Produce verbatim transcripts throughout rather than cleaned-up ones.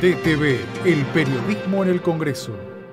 D T V, el periodismo en el Congreso.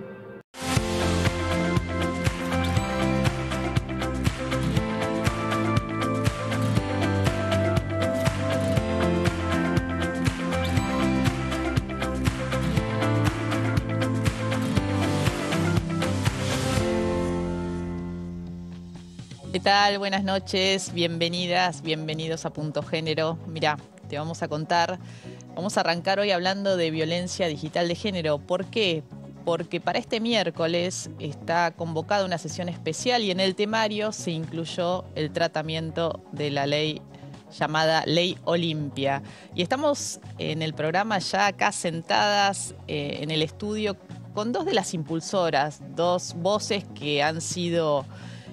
¿Qué tal? Buenas noches, bienvenidas, bienvenidos a Punto Género. Mirá, te vamos a contar, vamos a arrancar hoy hablando de violencia digital de género. ¿Por qué? Porque para este miércoles está convocada una sesión especial y en el temario se incluyó el tratamiento de la ley llamada Ley Olimpia. Y estamos en el programa ya acá sentadas eh, en el estudio con dos de las impulsoras, dos voces que han sido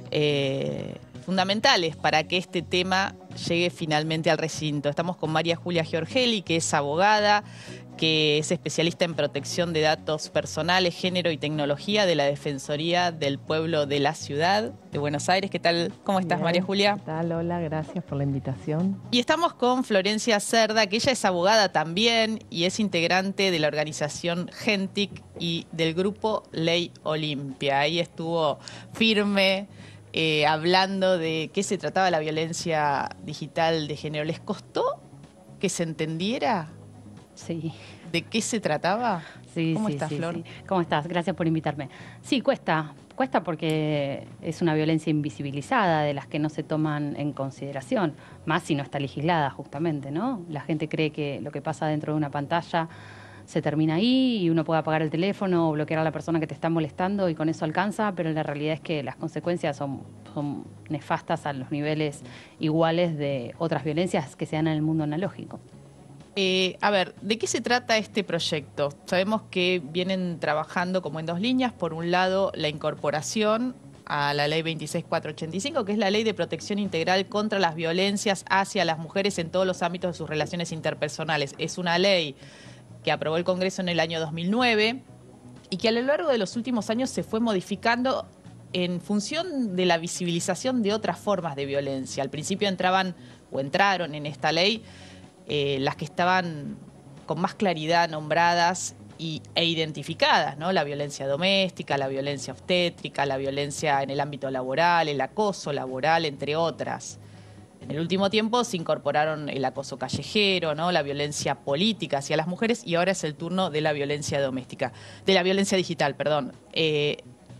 Eh, fundamentales para que este tema llegue finalmente al recinto. Estamos con María Julia Giorgeli, que es abogada, que es especialista en protección de datos personales, género y tecnología de la Defensoría del Pueblo de la Ciudad de Buenos Aires. ¿Qué tal? ¿Cómo estás, Bien. María Julia? ¿Qué tal? Hola, gracias por la invitación. Y estamos con Florencia Cerda, que ella es abogada también y es integrante de la organización Gentic y del grupo Ley Olimpia. Ahí estuvo firme, Eh, hablando de qué se trataba la violencia digital de género. ¿Les costó que se entendiera Sí. de qué se trataba? Sí, ¿Cómo sí, estás, sí, Flor? sí. ¿Cómo estás? Gracias por invitarme. Sí, cuesta. Cuesta porque es una violencia invisibilizada de las que no se toman en consideración, más si no está legislada justamente, ¿no? La gente cree que lo que pasa dentro de una pantalla se termina ahí y uno puede apagar el teléfono o bloquear a la persona que te está molestando y con eso alcanza, pero la realidad es que las consecuencias son, son nefastas a los niveles iguales de otras violencias que se dan en el mundo analógico. Eh, a ver, ¿de qué se trata este proyecto? Sabemos que vienen trabajando como en dos líneas. Por un lado, la incorporación a la ley veintiséis mil cuatrocientos ochenta y cinco, que es la ley de protección integral contra las violencias hacia las mujeres en todos los ámbitos de sus relaciones interpersonales. Es una ley que aprobó el Congreso en el año dos mil nueve y que a lo largo de los últimos años se fue modificando en función de la visibilización de otras formas de violencia. Al principio entraban o entraron en esta ley eh, las que estaban con más claridad nombradas y, e identificadas, ¿no? La violencia doméstica, la violencia obstétrica, la violencia en el ámbito laboral, el acoso laboral, entre otras. En el último tiempo se incorporaron el acoso callejero, ¿no? La violencia política hacia las mujeres y ahora es el turno de la violencia doméstica, de la violencia digital, perdón. Eh,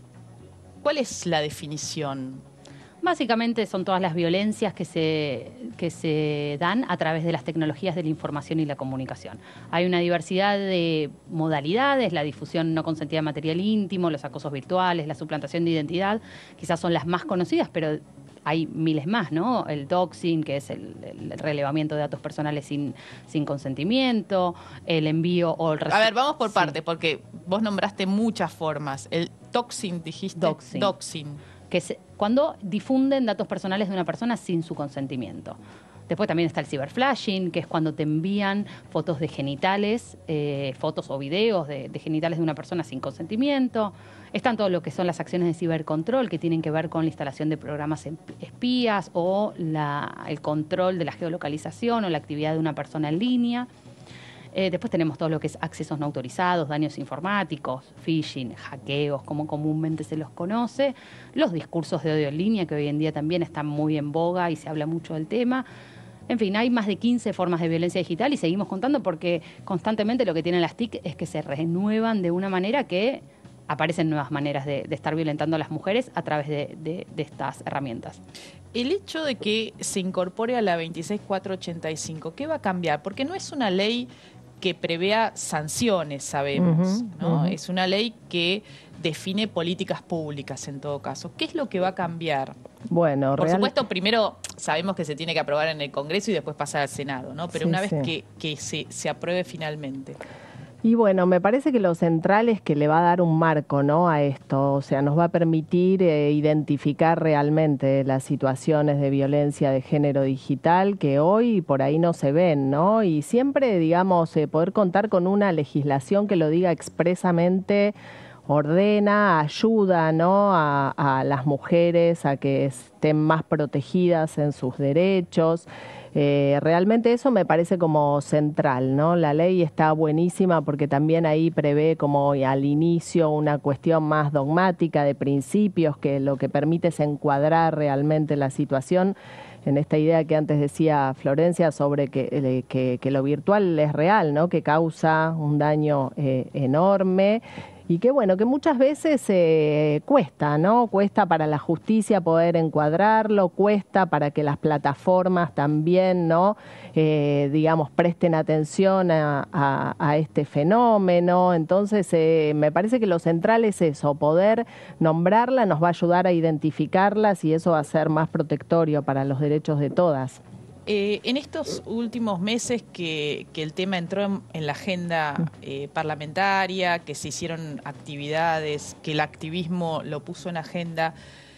¿Cuál es la definición? Básicamente son todas las violencias que se, que se dan a través de las tecnologías de la información y la comunicación. Hay una diversidad de modalidades, la difusión no consentida de material íntimo, los acosos virtuales, la suplantación de identidad, quizás son las más conocidas, pero hay miles más, ¿no? El doxing, que es el, el relevamiento de datos personales sin, sin consentimiento, el envío o el... A ver, vamos por sí. parte, porque vos nombraste muchas formas. El doxing, dijiste. Doxing. Doxing. Que es cuando difunden datos personales de una persona sin su consentimiento. Después también está el ciberflashing, que es cuando te envían fotos de genitales, eh, fotos o videos de, de genitales de una persona sin consentimiento. Están todo lo que son las acciones de cibercontrol, que tienen que ver con la instalación de programas espías o la, el control de la geolocalización o la actividad de una persona en línea. Eh, después tenemos todo lo que es accesos no autorizados, daños informáticos, phishing, hackeos, como comúnmente se los conoce, los discursos de odio en línea, que hoy en día también están muy en boga y se habla mucho del tema. En fin, hay más de quince formas de violencia digital y seguimos contando porque constantemente lo que tienen las T I C es que se renuevan de una manera que aparecen nuevas maneras de, de estar violentando a las mujeres a través de, de, de estas herramientas. El hecho de que se incorpore a la veintiséis mil cuatrocientos ochenta y cinco, ¿qué va a cambiar? Porque no es una ley que prevea sanciones, sabemos, Uh-huh, ¿no? uh-huh. Es una ley que define políticas públicas en todo caso. ¿Qué es lo que va a cambiar? Bueno, Por real... supuesto, primero sabemos que se tiene que aprobar en el Congreso y después pasar al Senado, ¿no? Pero Sí, una vez sí. que, que se, se apruebe finalmente. Y bueno, me parece que lo central es que le va a dar un marco, ¿no?, a esto, o sea, nos va a permitir eh, identificar realmente las situaciones de violencia de género digital que hoy por ahí no se ven, ¿no? Y siempre, digamos, eh, poder contar con una legislación que lo diga expresamente, ordena, ayuda, ¿no?, a, a las mujeres a que estén más protegidas en sus derechos. Eh, realmente eso me parece como central, ¿no? La ley está buenísima porque también ahí prevé como al inicio una cuestión más dogmática de principios, que lo que permite es encuadrar realmente la situación en esta idea que antes decía Florencia sobre que, que, que lo virtual es real, ¿no? Que causa un daño eh, enorme. Y que bueno, que muchas veces eh, cuesta, ¿no? Cuesta para la justicia poder encuadrarlo, cuesta para que las plataformas también, ¿no? Eh, digamos, presten atención a, a, a este fenómeno. Entonces, eh, me parece que lo central es eso, poder nombrarla nos va a ayudar a identificarlas y eso va a ser más protectorio para los derechos de todas. Eh, en estos últimos meses que, que el tema entró en, en la agenda eh, parlamentaria, que se hicieron actividades, que el activismo lo puso en agenda,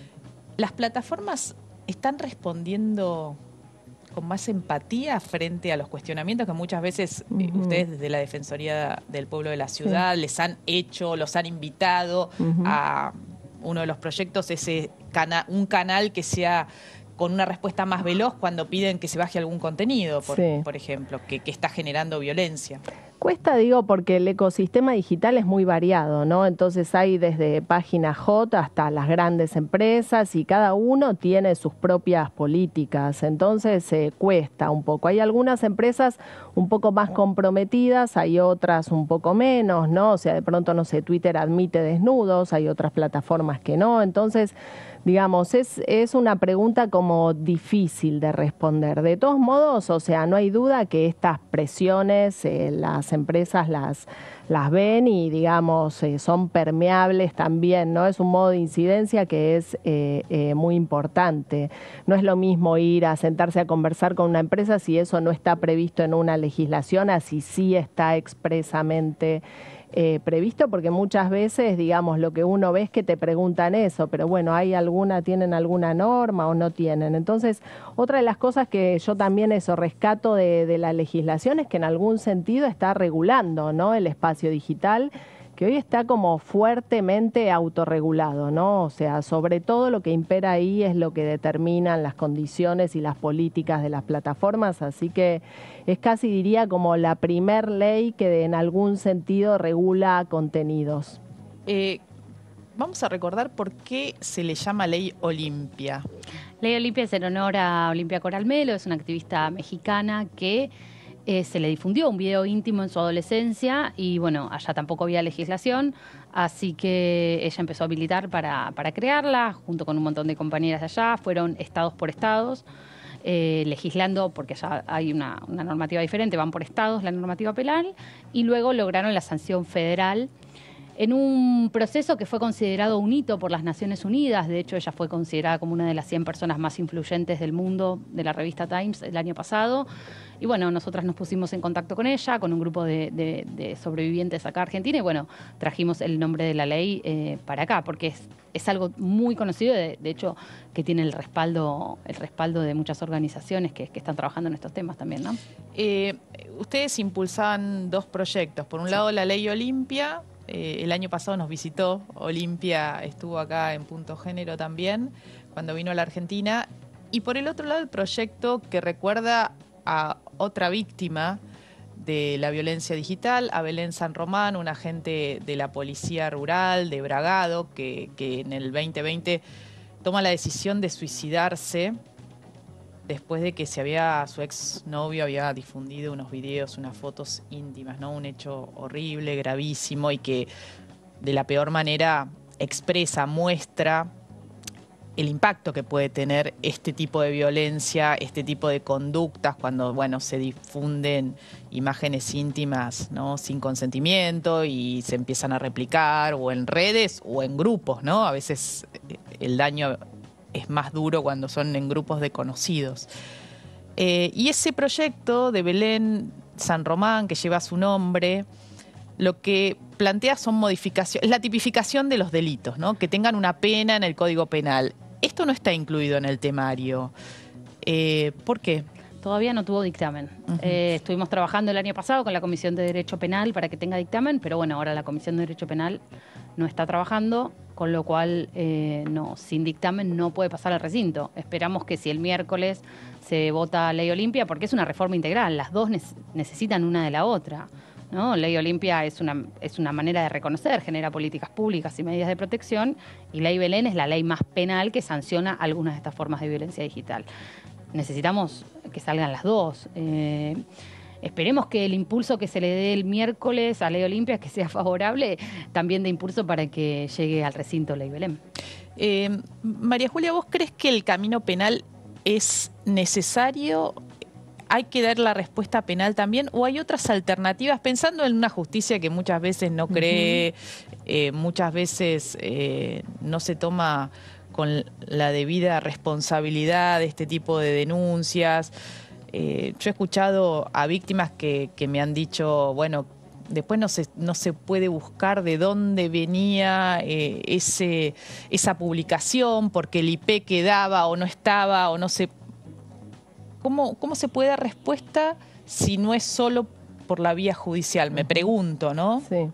¿las plataformas están respondiendo con más empatía frente a los cuestionamientos que muchas veces eh, uh-huh. ustedes desde la Defensoría del Pueblo de la Ciudad sí. les han hecho, los han invitado uh-huh. a uno de los proyectos, ese cana- un canal que sea con una respuesta más veloz cuando piden que se baje algún contenido, por, sí. por ejemplo, que, que está generando violencia? Cuesta, digo, porque el ecosistema digital es muy variado, ¿no? Entonces hay desde páginas hot hasta las grandes empresas y cada uno tiene sus propias políticas, entonces eh, cuesta un poco. Hay algunas empresas un poco más comprometidas, hay otras un poco menos, ¿no? O sea, de pronto, no sé, Twitter admite desnudos, hay otras plataformas que no, entonces digamos, es, es una pregunta como difícil de responder. De todos modos, o sea, no hay duda que estas presiones eh, las empresas las, las ven y, digamos, eh, son permeables también, ¿no? Es un modo de incidencia que es eh, eh, muy importante. No es lo mismo ir a sentarse a conversar con una empresa si eso no está previsto en una legislación, así sí está expresamente Eh, previsto, porque muchas veces, digamos, lo que uno ve es que te preguntan eso, pero bueno, ¿hay alguna, tienen alguna norma o no tienen? Entonces, otra de las cosas que yo también eso rescato de, de la legislación es que en algún sentido está regulando, ¿no? El espacio digital, que hoy está como fuertemente autorregulado, ¿no? O sea, sobre todo lo que impera ahí es lo que determinan las condiciones y las políticas de las plataformas, así que es casi, diría, como la primer ley que en algún sentido regula contenidos. Eh, vamos a recordar por qué se le llama Ley Olimpia. Ley Olimpia es en honor a Olimpia Coral Melo, es una activista mexicana que Eh, se le difundió un video íntimo en su adolescencia y bueno, allá tampoco había legislación, así que ella empezó a militar para, para crearla, junto con un montón de compañeras de allá, fueron estados por estados, eh, legislando, porque allá hay una, una normativa diferente, van por estados la normativa penal, y luego lograron la sanción federal en un proceso que fue considerado un hito por las Naciones Unidas. De hecho, ella fue considerada como una de las cien personas más influyentes del mundo de la revista Times el año pasado. Y bueno, nosotras nos pusimos en contacto con ella, con un grupo de, de, de sobrevivientes acá a Argentina, y bueno, trajimos el nombre de la ley eh, para acá, porque es, es algo muy conocido, de, de hecho, que tiene el respaldo, el respaldo de muchas organizaciones que, que están trabajando en estos temas también, ¿no? Eh, ustedes impulsaban dos proyectos. Por un lado, la Ley Olimpia. Eh, el año pasado nos visitó, Olimpia estuvo acá en Punto Género también, cuando vino a la Argentina. Y por el otro lado, el proyecto que recuerda a otra víctima de la violencia digital, a Belén San Román, una agente de la Policía Rural de Bragado, que, que en el veinte veinte toma la decisión de suicidarse después de que se había, su exnovio había difundido unos videos, unas fotos íntimas, ¿no? Un hecho horrible, gravísimo y que de la peor manera expresa, muestra el impacto que puede tener este tipo de violencia, este tipo de conductas cuando, bueno, se difunden imágenes íntimas, ¿no? Sin consentimiento y se empiezan a replicar o en redes o en grupos, ¿no? A veces el daño es más duro cuando son en grupos de conocidos. Eh, y ese proyecto de Belén San Román, que lleva su nombre, lo que plantea son modificaciones, es la tipificación de los delitos, ¿no? Que tengan una pena en el Código Penal. Esto no está incluido en el temario. Eh, ¿Por qué? Todavía no tuvo dictamen. Uh-huh. Eh, estuvimos trabajando el año pasado con la Comisión de Derecho Penal para que tenga dictamen, pero bueno, ahora la Comisión de Derecho Penal no está trabajando con lo cual eh, no, sin dictamen no puede pasar al recinto. Esperamos que si el miércoles se vota Ley Olimpia, porque es una reforma integral, las dos ne- necesitan una de la otra, ¿no? Ley Olimpia es una, es una manera de reconocer, genera políticas públicas y medidas de protección, y Ley Belén es la ley más penal que sanciona algunas de estas formas de violencia digital. Necesitamos que salgan las dos. Eh, Esperemos que el impulso que se le dé el miércoles a Ley Olimpia, que sea favorable, también dé impulso para que llegue al recinto Ley Belén. Eh, María Julia, ¿vos crees que el camino penal es necesario? ¿Hay que dar la respuesta penal también? ¿O hay otras alternativas? Pensando en una justicia que muchas veces no cree, uh-huh. eh, muchas veces eh, no se toma con la debida responsabilidad de este tipo de denuncias. Eh, yo he escuchado a víctimas que, que me han dicho, bueno, después no se, no se puede buscar de dónde venía eh, ese, esa publicación, porque el I P quedaba o no estaba, o no se... ¿Cómo, cómo se puede dar respuesta si no es solo por la vía judicial? Me pregunto, ¿no? Sí.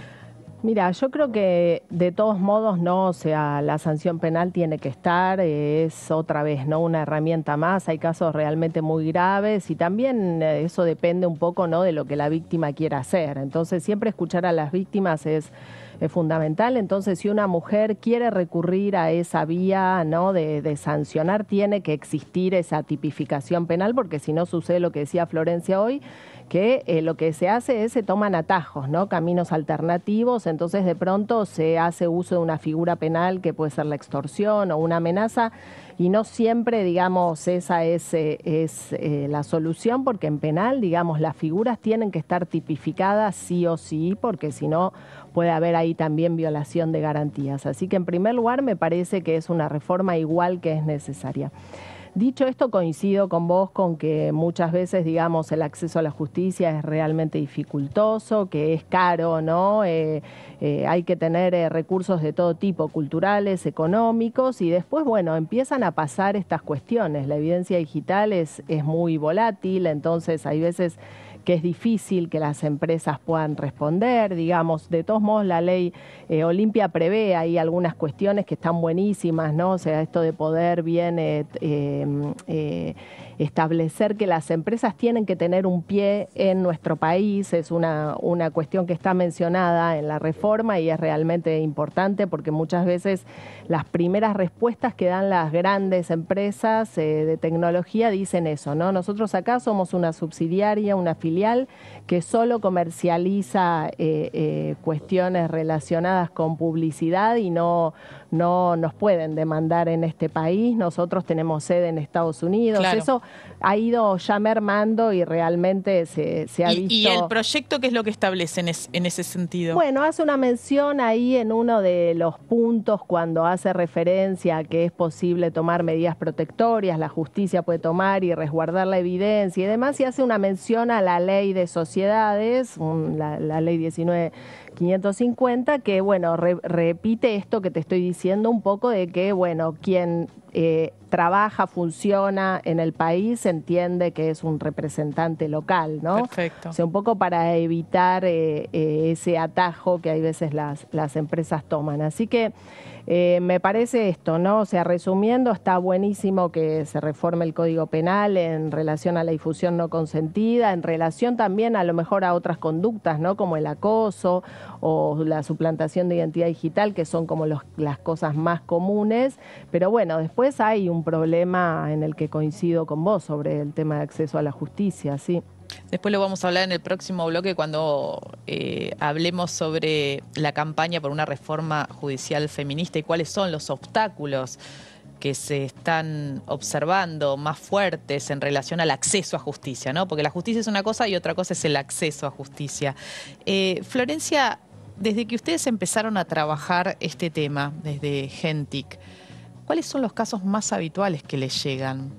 Mira, yo creo que de todos modos, no, o sea, la sanción penal tiene que estar, es otra vez, ¿no? Una herramienta más, hay casos realmente muy graves y también eso depende un poco, ¿no? De lo que la víctima quiera hacer. Entonces, siempre escuchar a las víctimas es, es fundamental. Entonces, si una mujer quiere recurrir a esa vía, ¿no? De, de sancionar, tiene que existir esa tipificación penal, porque si no sucede lo que decía Florencia hoy, que eh, lo que se hace es se toman atajos, ¿no? Caminos alternativos, entonces de pronto se hace uso de una figura penal que puede ser la extorsión o una amenaza, y no siempre, digamos, esa es, eh, es eh, la solución, porque en penal, digamos, las figuras tienen que estar tipificadas sí o sí, porque si no puede haber ahí también violación de garantías. Así que en primer lugar me parece que es una reforma igual que es necesaria. Dicho esto, coincido con vos con que muchas veces, digamos, el acceso a la justicia es realmente dificultoso, que es caro, ¿no? Eh, eh, hay que tener eh, recursos de todo tipo, culturales, económicos, y después, bueno, empiezan a pasar estas cuestiones. La evidencia digital es, es muy volátil, entonces hay veces que es difícil que las empresas puedan responder, digamos. De todos modos, la ley eh, Olimpia prevé ahí algunas cuestiones que están buenísimas, ¿no? O sea, esto de poder bien eh, eh, eh, establecer que las empresas tienen que tener un pie en nuestro país, es una, una cuestión que está mencionada en la reforma y es realmente importante, porque muchas veces las primeras respuestas que dan las grandes empresas eh, de tecnología dicen eso, ¿no? Nosotros acá somos una subsidiaria, una filial que solo comercializa eh, eh, cuestiones relacionadas con publicidad y no, no nos pueden demandar en este país. Nosotros tenemos sede en Estados Unidos. Claro. Eso ha ido ya mermando y realmente se, se ha ¿Y, visto... ¿Y el proyecto qué es lo que establece en, es, en ese sentido? Bueno, hace una mención ahí en uno de los puntos cuando hace referencia a que es posible tomar medidas protectorias, la justicia puede tomar y resguardar la evidencia y demás, y hace una mención a la ley de sociedades, un, la, la ley diecinueve mil quinientos cincuenta, que bueno, re, repite esto que te estoy diciendo un poco de que, bueno, quien eh, trabaja, funciona en el país, entiende que es un representante local, ¿no? Perfecto. O sea, un poco para evitar eh, eh, ese atajo que hay veces las, las empresas toman. Así que eh, me parece esto, ¿no? O sea, resumiendo, está buenísimo que se reforme el Código Penal en relación a la difusión no consentida, en relación también a lo mejor a otras conductas, ¿no? Como el acoso o la suplantación de identidad digital, que son como los, las cosas más comunes. Pero bueno, después hay un problema en el que coincido con vos sobre el tema de acceso a la justicia, ¿sí? Después lo vamos a hablar en el próximo bloque cuando eh, hablemos sobre la campaña por una reforma judicial feminista y cuáles son los obstáculos que se están observando más fuertes en relación al acceso a justicia, ¿no? Porque la justicia es una cosa y otra cosa es el acceso a justicia. Eh, Florencia, desde que ustedes empezaron a trabajar este tema, desde Gentic, ¿cuáles son los casos más habituales que les llegan?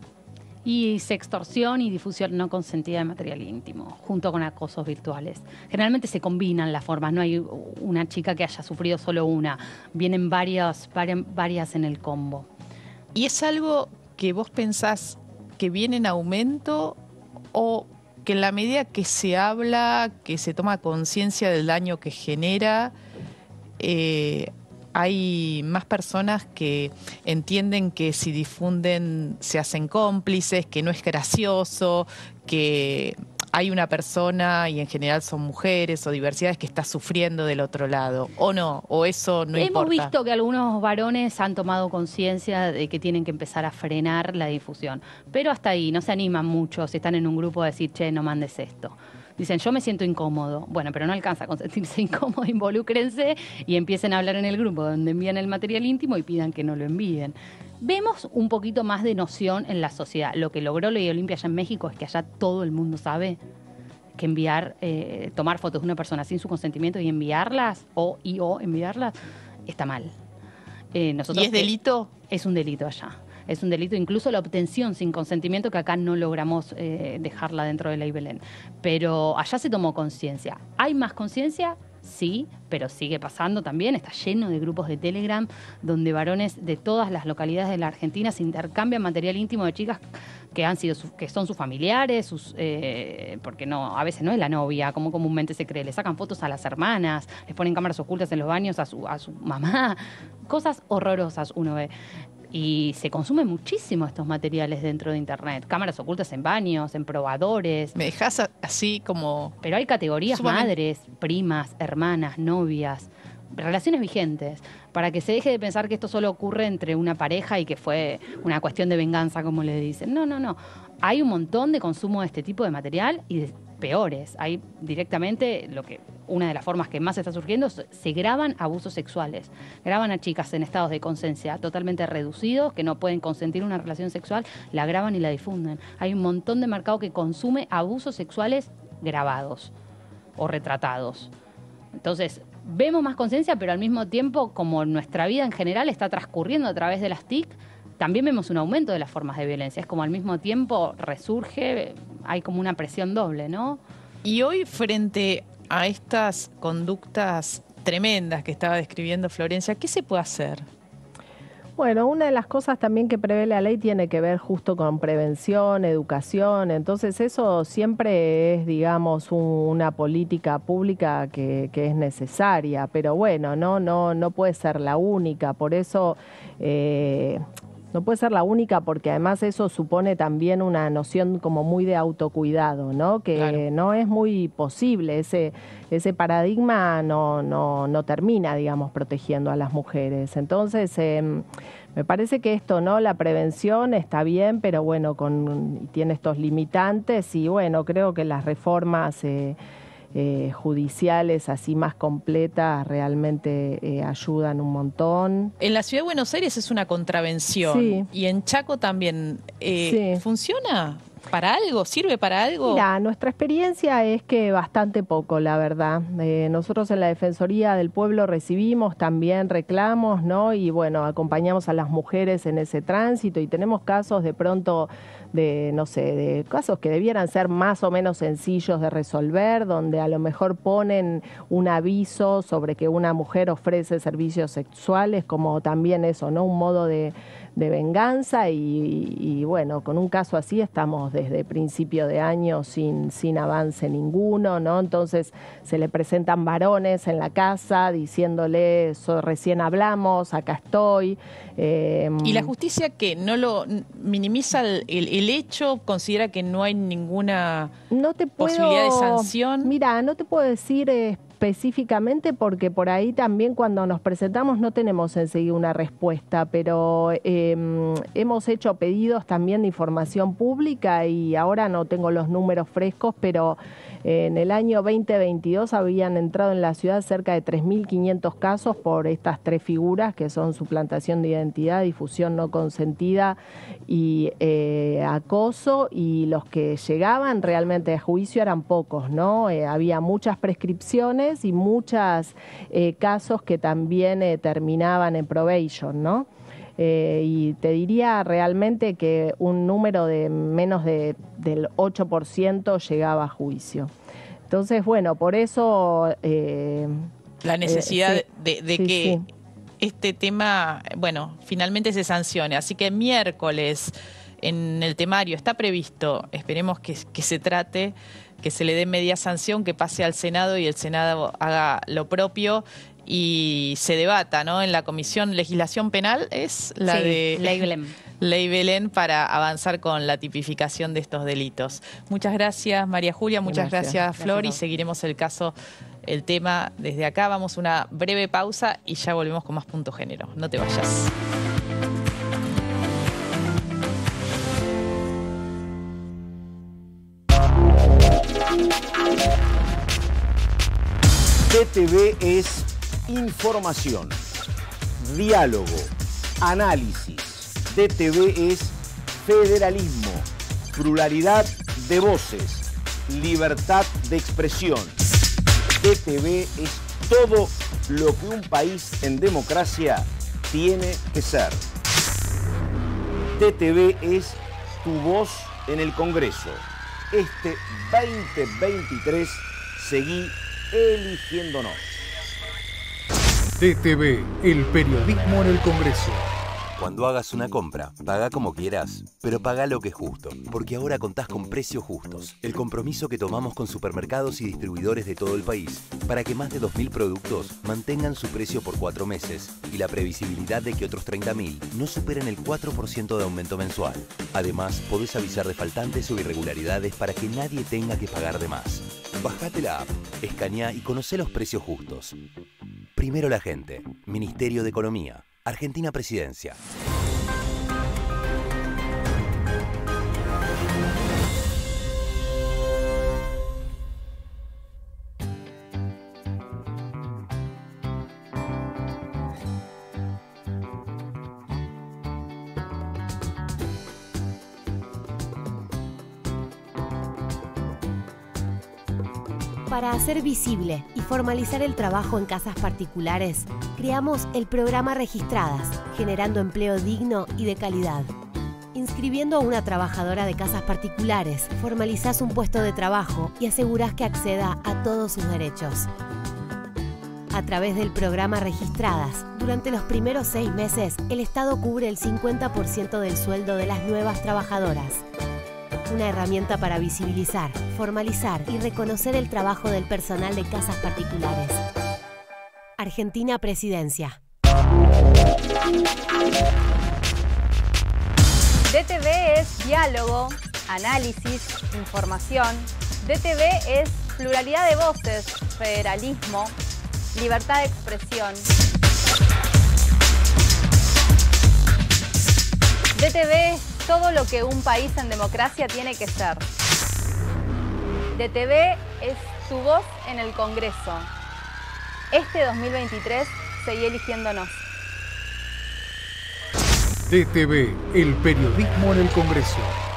Y sextorsión y difusión no consentida de material íntimo, junto con acosos virtuales. Generalmente se combinan las formas, no hay una chica que haya sufrido solo una, vienen varias, varias, varias en el combo. ¿Y es algo que vos pensás que viene en aumento o que en la medida que se habla, que se toma conciencia del daño que genera, eh, hay más personas que entienden que si difunden se hacen cómplices, que no es gracioso, que hay una persona, y en general son mujeres o diversidades, que está sufriendo del otro lado, o no, o eso no Hemos importa. Hemos visto que algunos varones han tomado conciencia de que tienen que empezar a frenar la difusión, pero hasta ahí, no se animan mucho si están en un grupo a decir, che, no mandes esto. Dicen, yo me siento incómodo. Bueno, pero no alcanza con sentirse incómodo, involúcrense y empiecen a hablar en el grupo donde envían el material íntimo y pidan que no lo envíen. Vemos un poquito más de noción en la sociedad. Lo que logró Ley Olimpia allá en México es que allá todo el mundo sabe que enviar, eh, tomar fotos de una persona sin su consentimiento y enviarlas, o y o enviarlas, está mal. Eh, nosotros, ¿Y es delito? Es un delito allá. Es un delito, incluso la obtención sin consentimiento, que acá no logramos eh, dejarla dentro de Ley Belén. Pero allá se tomó conciencia. ¿Hay más conciencia? Sí, pero sigue pasando también. Está lleno de grupos de Telegram donde varones de todas las localidades de la Argentina se intercambian material íntimo de chicas que han sido su, que son sus familiares, sus, eh, porque no, a veces no es la novia, como comúnmente se cree. Le sacan fotos a las hermanas, les ponen cámaras ocultas en los baños a su, a su mamá. Cosas horrorosas uno ve. Y se consumen muchísimo estos materiales dentro de Internet. Cámaras ocultas en baños, en probadores. Me dejas así como... Pero hay categorías: sumamente... madres, primas, hermanas, novias, relaciones vigentes, para que se deje de pensar que esto solo ocurre entre una pareja y que fue una cuestión de venganza, como le dicen. No, no, no. Hay un montón de consumo de este tipo de material y de peores. Hay directamente lo que... Una de las formas que más está surgiendo, se graban abusos sexuales. Graban a chicas en estados de conciencia totalmente reducidos, que no pueden consentir una relación sexual, la graban y la difunden. Hay un montón de mercado que consume abusos sexuales grabados o retratados. Entonces, vemos más conciencia, pero al mismo tiempo, como nuestra vida en general está transcurriendo a través de las T I C, también vemos un aumento de las formas de violencia. Es como al mismo tiempo resurge, hay como una presión doble, ¿no? Y hoy, frente a estas conductas tremendas que estaba describiendo Florencia, ¿qué se puede hacer? Bueno, una de las cosas también que prevé la ley tiene que ver justo con prevención, educación, entonces eso siempre es, digamos, un, una política pública que, que es necesaria, pero bueno, no, no, no puede ser la única, por eso... Eh, No puede ser la única, porque además eso supone también una noción como muy de autocuidado, ¿no? Que claro, no es muy posible, ese, ese paradigma no, no, no termina, digamos, protegiendo a las mujeres. Entonces, eh, me parece que esto, ¿no? La prevención está bien, pero bueno, con, tiene estos limitantes y bueno, creo que las reformas... Eh, Eh, judiciales así más completas realmente eh, ayudan un montón. En la Ciudad de Buenos Aires es una contravención, sí, y en Chaco también. Eh, sí. ¿Funciona para algo? ¿Sirve para algo? Mira, nuestra experiencia es que bastante poco, la verdad. Eh, nosotros en la Defensoría del Pueblo recibimos también reclamos, ¿no? Y bueno, acompañamos a las mujeres en ese tránsito y tenemos casos de pronto... de, no sé, de casos que debieran ser más o menos sencillos de resolver, donde a lo mejor ponen un aviso sobre que una mujer ofrece servicios sexuales, como también eso, ¿no? Un modo de, de venganza y, y bueno, con un caso así estamos desde principio de año sin, sin avance ninguno, ¿no? Entonces se le presentan varones en la casa diciéndole, so, recién hablamos, acá estoy. Eh, ¿Y la justicia que no lo minimiza el, el, el hecho, considera que no hay ninguna no te puedo, posibilidad de sanción? Mira, no te puedo decir específicamente porque por ahí también cuando nos presentamos no tenemos enseguida una respuesta, pero eh, hemos hecho pedidos también de información pública y ahora no tengo los números frescos, pero en el año veinte veintidós habían entrado en la ciudad cerca de tres mil quinientos casos por estas tres figuras que son suplantación de identidad, difusión no consentida y eh, acoso, y los que llegaban realmente a juicio eran pocos, ¿no? Eh, había muchas prescripciones y muchos eh, casos que también eh, terminaban en probation, ¿no? Eh, y te diría realmente que un número de menos de, del ocho por ciento llegaba a juicio. Entonces, bueno, por eso... Eh, la necesidad eh, sí, de, de sí, que sí. este tema, bueno, finalmente se sancione. Así que miércoles en el temario está previsto, esperemos que, que se trate, que se le dé media sanción, que pase al Senado y el Senado haga lo propio y se debata, ¿no? En la Comisión Legislación Penal es la Sí, de Ley Belén. Ley Belén para avanzar con la tipificación de estos delitos. Muchas gracias, María Julia, muchas gracias, Gracias. Flor, Gracias. y seguiremos el caso, el tema desde acá. Vamos a una breve pausa y ya volvemos con más Punto Género. No te vayas. D T V es información, diálogo, análisis. D T V es federalismo, pluralidad de voces, libertad de expresión. D T V es todo lo que un país en democracia tiene que ser. D T V es tu voz en el Congreso. Este veinte veintitrés seguí eligiéndonos. D T V, el periodismo en el Congreso. Cuando hagas una compra, paga como quieras, pero paga lo que es justo, porque ahora contás con precios justos. El compromiso que tomamos con supermercados y distribuidores de todo el país para que más de dos mil productos mantengan su precio por cuatro meses y la previsibilidad de que otros treinta mil no superen el cuatro por ciento de aumento mensual. Además, podés avisar de faltantes o irregularidades para que nadie tenga que pagar de más. Bajate la app, escaneá y conocé los precios justos. Primero la gente. Ministerio de Economía. Argentina Presidencia. Para hacer visible y formalizar el trabajo en casas particulares, creamos el programa Registradas, generando empleo digno y de calidad. Inscribiendo a una trabajadora de casas particulares, formalizás un puesto de trabajo y asegurás que acceda a todos sus derechos. A través del programa Registradas, durante los primeros seis meses, el Estado cubre el cincuenta por ciento del sueldo de las nuevas trabajadoras. Una herramienta para visibilizar, formalizar y reconocer el trabajo del personal de casas particulares. Argentina Presidencia. D T V es diálogo, análisis, información. D T V es pluralidad de voces, federalismo, libertad de expresión. D T V es todo lo que un país en democracia tiene que ser. D T V es tu voz en el Congreso. Este dos mil veintitrés, seguí eligiéndonos. D T V, el periodismo en el Congreso.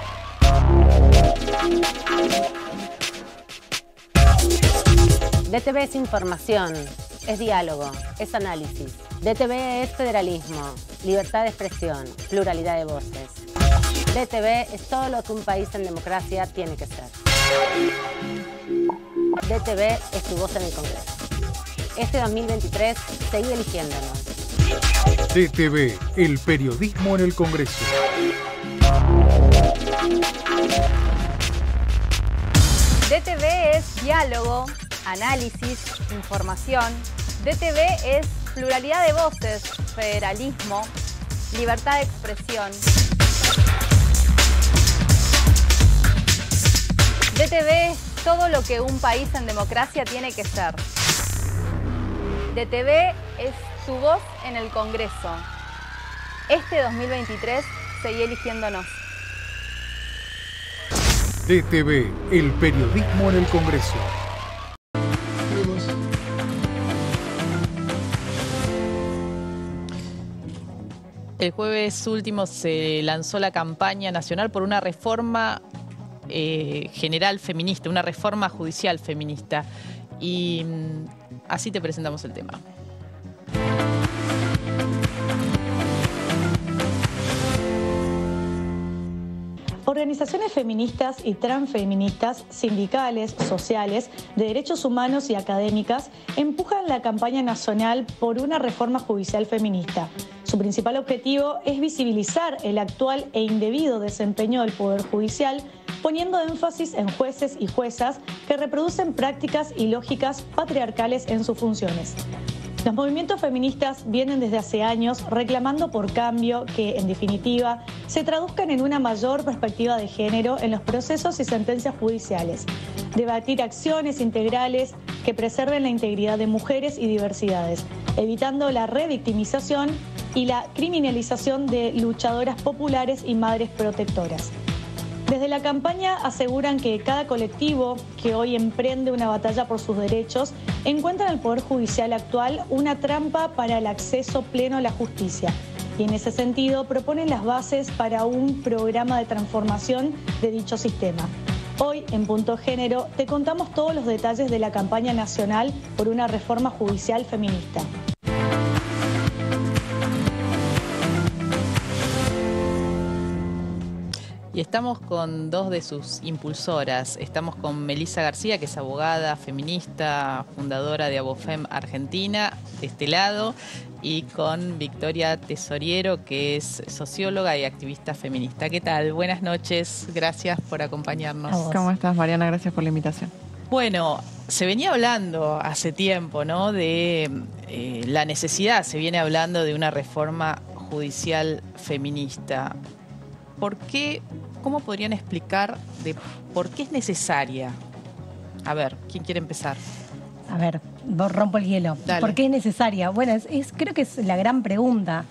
D T V es información, es diálogo, es análisis. D T V es federalismo, libertad de expresión, pluralidad de voces. D T V es todo lo que un país en democracia tiene que ser. D T V es tu voz en el Congreso. Este dos mil veintitrés, seguí eligiéndonos. D T V, el periodismo en el Congreso. D T V es diálogo, análisis, información. D T V es pluralidad de voces, federalismo, libertad de expresión. D T V es todo lo que un país en democracia tiene que ser. D T V es tu voz en el Congreso. Este dos mil veintitrés, seguí eligiéndonos. D T V, el periodismo en el Congreso. El jueves último se lanzó la campaña nacional por una reforma eh, general feminista, una reforma judicial feminista. Y mm, así te presentamos el tema. Organizaciones feministas y transfeministas, sindicales, sociales, de derechos humanos y académicas empujan la campaña nacional por una reforma judicial feminista. Su principal objetivo es visibilizar el actual e indebido desempeño del Poder Judicial, poniendo énfasis en jueces y juezas que reproducen prácticas y lógicas patriarcales en sus funciones. Los movimientos feministas vienen desde hace años reclamando por cambio que, en definitiva, se traduzcan en una mayor perspectiva de género en los procesos y sentencias judiciales. Debatir acciones integrales que preserven la integridad de mujeres y diversidades, evitando la revictimización y la criminalización de luchadoras populares y madres protectoras. Desde la campaña aseguran que cada colectivo que hoy emprende una batalla por sus derechos encuentra en el Poder Judicial actual una trampa para el acceso pleno a la justicia. Y en ese sentido proponen las bases para un programa de transformación de dicho sistema. Hoy, en Punto Género, te contamos todos los detalles de la campaña nacional por una reforma judicial feminista. Y estamos con dos de sus impulsoras. Estamos con Melissa García, que es abogada, feminista, fundadora de Abofem Argentina, de este lado, y con Victoria Tesoriero, que es socióloga y activista feminista. ¿Qué tal? Buenas noches, gracias por acompañarnos. ¿Cómo estás, Mariana? Gracias por la invitación. Bueno, se venía hablando hace tiempo, ¿no?, de eh, la necesidad, se viene hablando de una reforma judicial feminista. ¿Por qué? ¿Cómo podrían explicar de por qué es necesaria? A ver, ¿quién quiere empezar? A ver, rompo el hielo. Dale. ¿Por qué es necesaria? Bueno, es, es, creo que es la gran pregunta.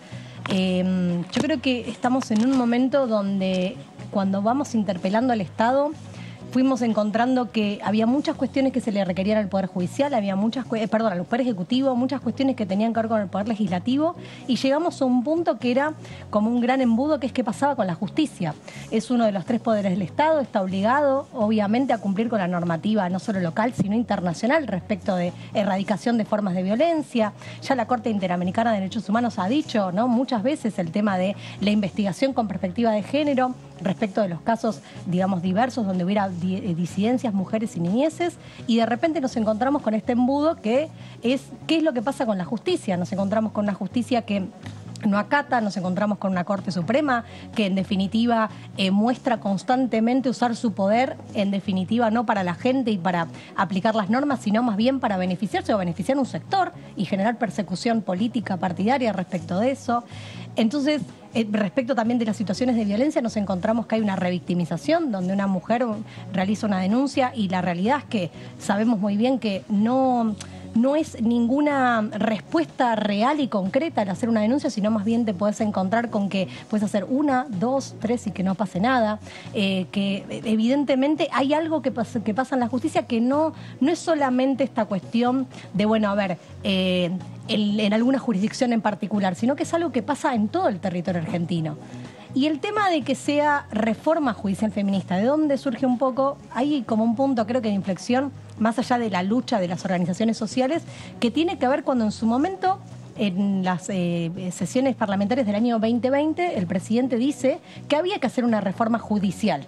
Eh, yo creo que estamos en un momento donde cuando vamos interpelando al Estado, fuimos encontrando que había muchas cuestiones que se le requerían al Poder Judicial, había muchas, eh, perdón, al Poder Ejecutivo, muchas cuestiones que tenían que ver con el Poder Legislativo, y llegamos a un punto que era como un gran embudo, que es qué pasaba con la justicia. Es uno de los tres poderes del Estado, está obligado, obviamente, a cumplir con la normativa no solo local, sino internacional respecto de erradicación de formas de violencia. Ya la Corte Interamericana de Derechos Humanos ha dicho, ¿no?, muchas veces el tema de la investigación con perspectiva de género respecto de los casos, digamos, diversos, donde hubiera disidencias, mujeres y niñeces, y de repente nos encontramos con este embudo que es, ¿qué es lo que pasa con la justicia? Nos encontramos con una justicia que no acata, nos encontramos con una Corte Suprema que en definitiva eh, muestra constantemente usar su poder, en definitiva no para la gente y para aplicar las normas, sino más bien para beneficiarse o beneficiar un sector y generar persecución política partidaria respecto de eso. Entonces, eh, respecto también de las situaciones de violencia, nos encontramos que hay una revictimización donde una mujer realiza una denuncia y la realidad es que sabemos muy bien que no... no es ninguna respuesta real y concreta al hacer una denuncia, sino más bien te puedes encontrar con que puedes hacer una, dos, tres y que no pase nada, eh, que evidentemente hay algo que pasa, que pasa en la justicia que no, no es solamente esta cuestión de, bueno, a ver, eh, en, en alguna jurisdicción en particular, sino que es algo que pasa en todo el territorio argentino. Y el tema de que sea reforma judicial feminista, ¿de dónde surge un poco? Hay como un punto, creo que de inflexión, más allá de la lucha de las organizaciones sociales, que tiene que ver cuando en su momento, en las eh, sesiones parlamentarias del año veinte veinte, el presidente dice que había que hacer una reforma judicial.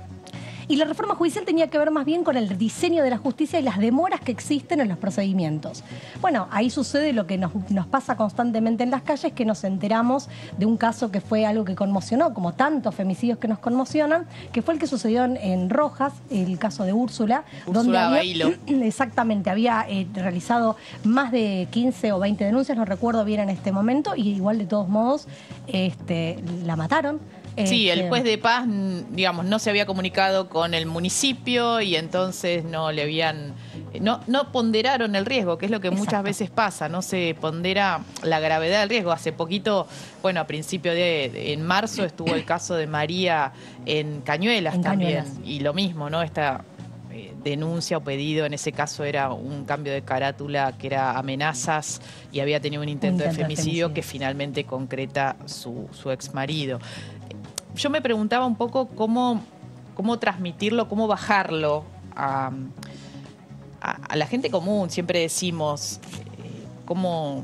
Y la reforma judicial tenía que ver más bien con el diseño de la justicia y las demoras que existen en los procedimientos. Bueno, ahí sucede lo que nos, nos pasa constantemente en las calles, que nos enteramos de un caso que fue algo que conmocionó, como tantos femicidios que nos conmocionan, que fue el que sucedió en, en Rojas, el caso de Úrsula. Úrsula donde había, Bailo. Exactamente, había eh, realizado más de quince o veinte denuncias, no recuerdo bien en este momento, y igual de todos modos este, la mataron. Sí, el Este, juez de paz, digamos, no se había comunicado con el municipio y entonces no le habían, no, no ponderaron el riesgo, que es lo que muchas Exacto. veces pasa, no se pondera la gravedad del riesgo. Hace poquito, bueno, a principio de, de- en marzo estuvo el caso de María en Cañuelas En también, Cañuelas. y lo mismo, ¿no? Esta eh, denuncia o pedido, en ese caso era un cambio de carátula que era amenazas y había tenido un intento, intento de de femicidio femicidio. que finalmente concreta su, su exmarido. Yo me preguntaba un poco cómo, cómo transmitirlo, cómo bajarlo a, a, a la gente común. Siempre decimos eh, cómo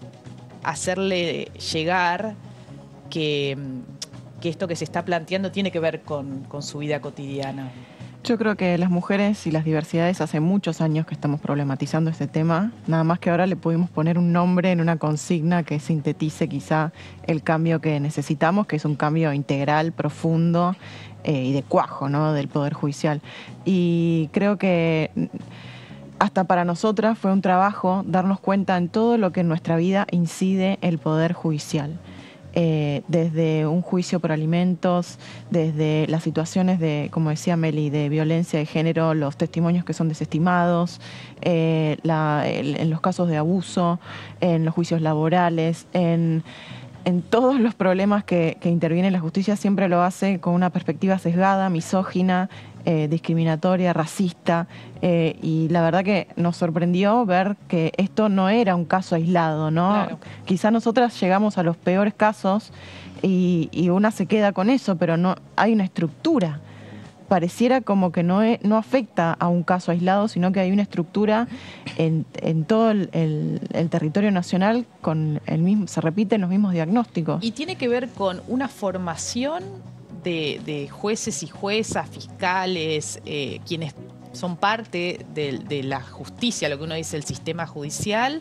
hacerle llegar que, que esto que se está planteando tiene que ver con, con su vida cotidiana. Yo creo que las mujeres y las diversidades hace muchos años que estamos problematizando este tema, nada más que ahora le pudimos poner un nombre en una consigna que sintetice quizá el cambio que necesitamos, que es un cambio integral, profundo eh, y de cuajo, ¿no?, del Poder Judicial. Y creo que hasta para nosotras fue un trabajo darnos cuenta en todo lo que en nuestra vida incide el Poder Judicial. Eh, desde un juicio por alimentos, desde las situaciones de, como decía Meli, de violencia de género, los testimonios que son desestimados, eh, la, el, en los casos de abuso, en los juicios laborales, en, en todos los problemas que, que interviene la justicia, siempre lo hace con una perspectiva sesgada, misógina, Eh, discriminatoria, racista, eh, y la verdad que nos sorprendió ver que esto no era un caso aislado, ¿no? Claro. Quizá nosotras llegamos a los peores casos y, y una se queda con eso, pero no hay una estructura. Pareciera como que no, es, no afecta a un caso aislado, sino que hay una estructura en, en todo el, el, el territorio nacional, con el mismo, se repiten los mismos diagnósticos. Y tiene que ver con una formación De, de jueces y juezas, fiscales, eh, quienes son parte de, de la justicia, lo que uno dice el sistema judicial.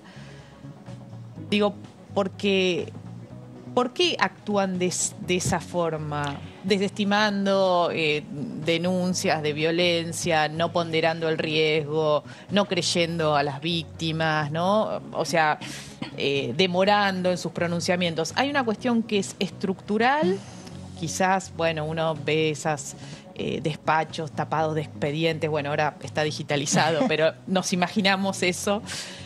Digo, porque ¿por qué actúan de, de esa forma? Desestimando eh, denuncias de violencia, no ponderando el riesgo, no creyendo a las víctimas, ¿no? O sea, eh, demorando en sus pronunciamientos. Hay una cuestión que es estructural. Quizás, bueno, uno ve esos eh, despachos tapados de expedientes, bueno, ahora está digitalizado, pero nos imaginamos eso.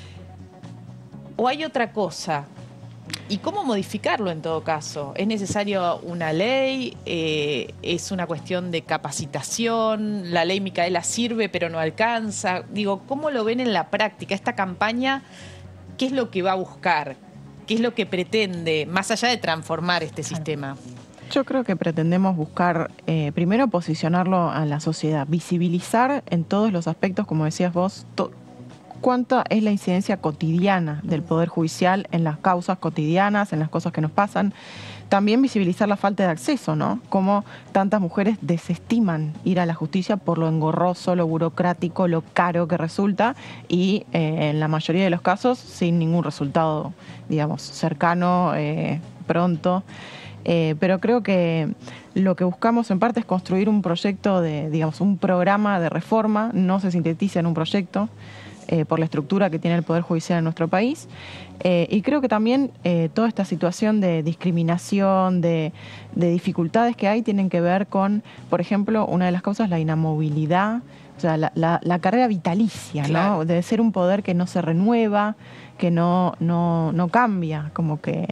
¿O hay otra cosa? ¿Y cómo modificarlo en todo caso? ¿Es necesario una ley? Eh, ¿Es una cuestión de capacitación? ¿La ley Micaela sirve pero no alcanza? Digo, ¿cómo lo ven en la práctica? Esta campaña, ¿qué es lo que va a buscar? ¿Qué es lo que pretende, más allá de transformar este sistema? Yo creo que pretendemos buscar, eh, primero, posicionarlo a la sociedad, visibilizar en todos los aspectos, como decías vos, to- cuánta es la incidencia cotidiana del Poder Judicial en las causas cotidianas, en las cosas que nos pasan. También visibilizar la falta de acceso, ¿no? Cómo tantas mujeres desestiman ir a la justicia por lo engorroso, lo burocrático, lo caro que resulta, y eh, en la mayoría de los casos sin ningún resultado, digamos, cercano, eh, pronto. Eh, pero creo que lo que buscamos en parte es construir un proyecto de, digamos, un programa de reforma, no se sintetiza en un proyecto, eh, por la estructura que tiene el Poder Judicial en nuestro país. Eh, y creo que también eh, toda esta situación de discriminación, de, de dificultades que hay, tienen que ver con, por ejemplo, una de las causas, la inamovilidad, o sea, la, la, la carrera vitalicia, claro, ¿no? De ser un poder que no se renueva, que no, no, no cambia, como que...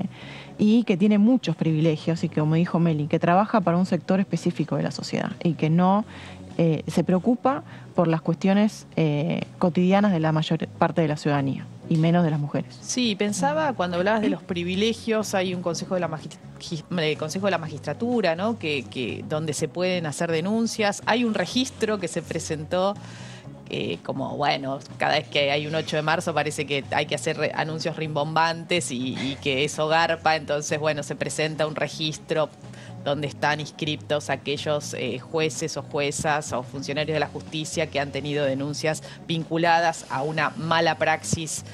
y que tiene muchos privilegios y que, como dijo Meli, que trabaja para un sector específico de la sociedad y que no eh, se preocupa por las cuestiones eh, cotidianas de la mayor parte de la ciudadanía y menos de las mujeres. Sí, pensaba cuando hablabas de los privilegios, hay un consejo de la, magist- eh, consejo de la magistratura, ¿no? que, que donde se pueden hacer denuncias, hay un registro que se presentó. Eh, como, bueno, cada vez que hay un ocho de marzo parece que hay que hacer re- anuncios rimbombantes y, y que eso garpa, entonces, bueno, se presenta un registro donde están inscriptos aquellos eh, jueces o juezas o funcionarios de la justicia que han tenido denuncias vinculadas a una mala praxis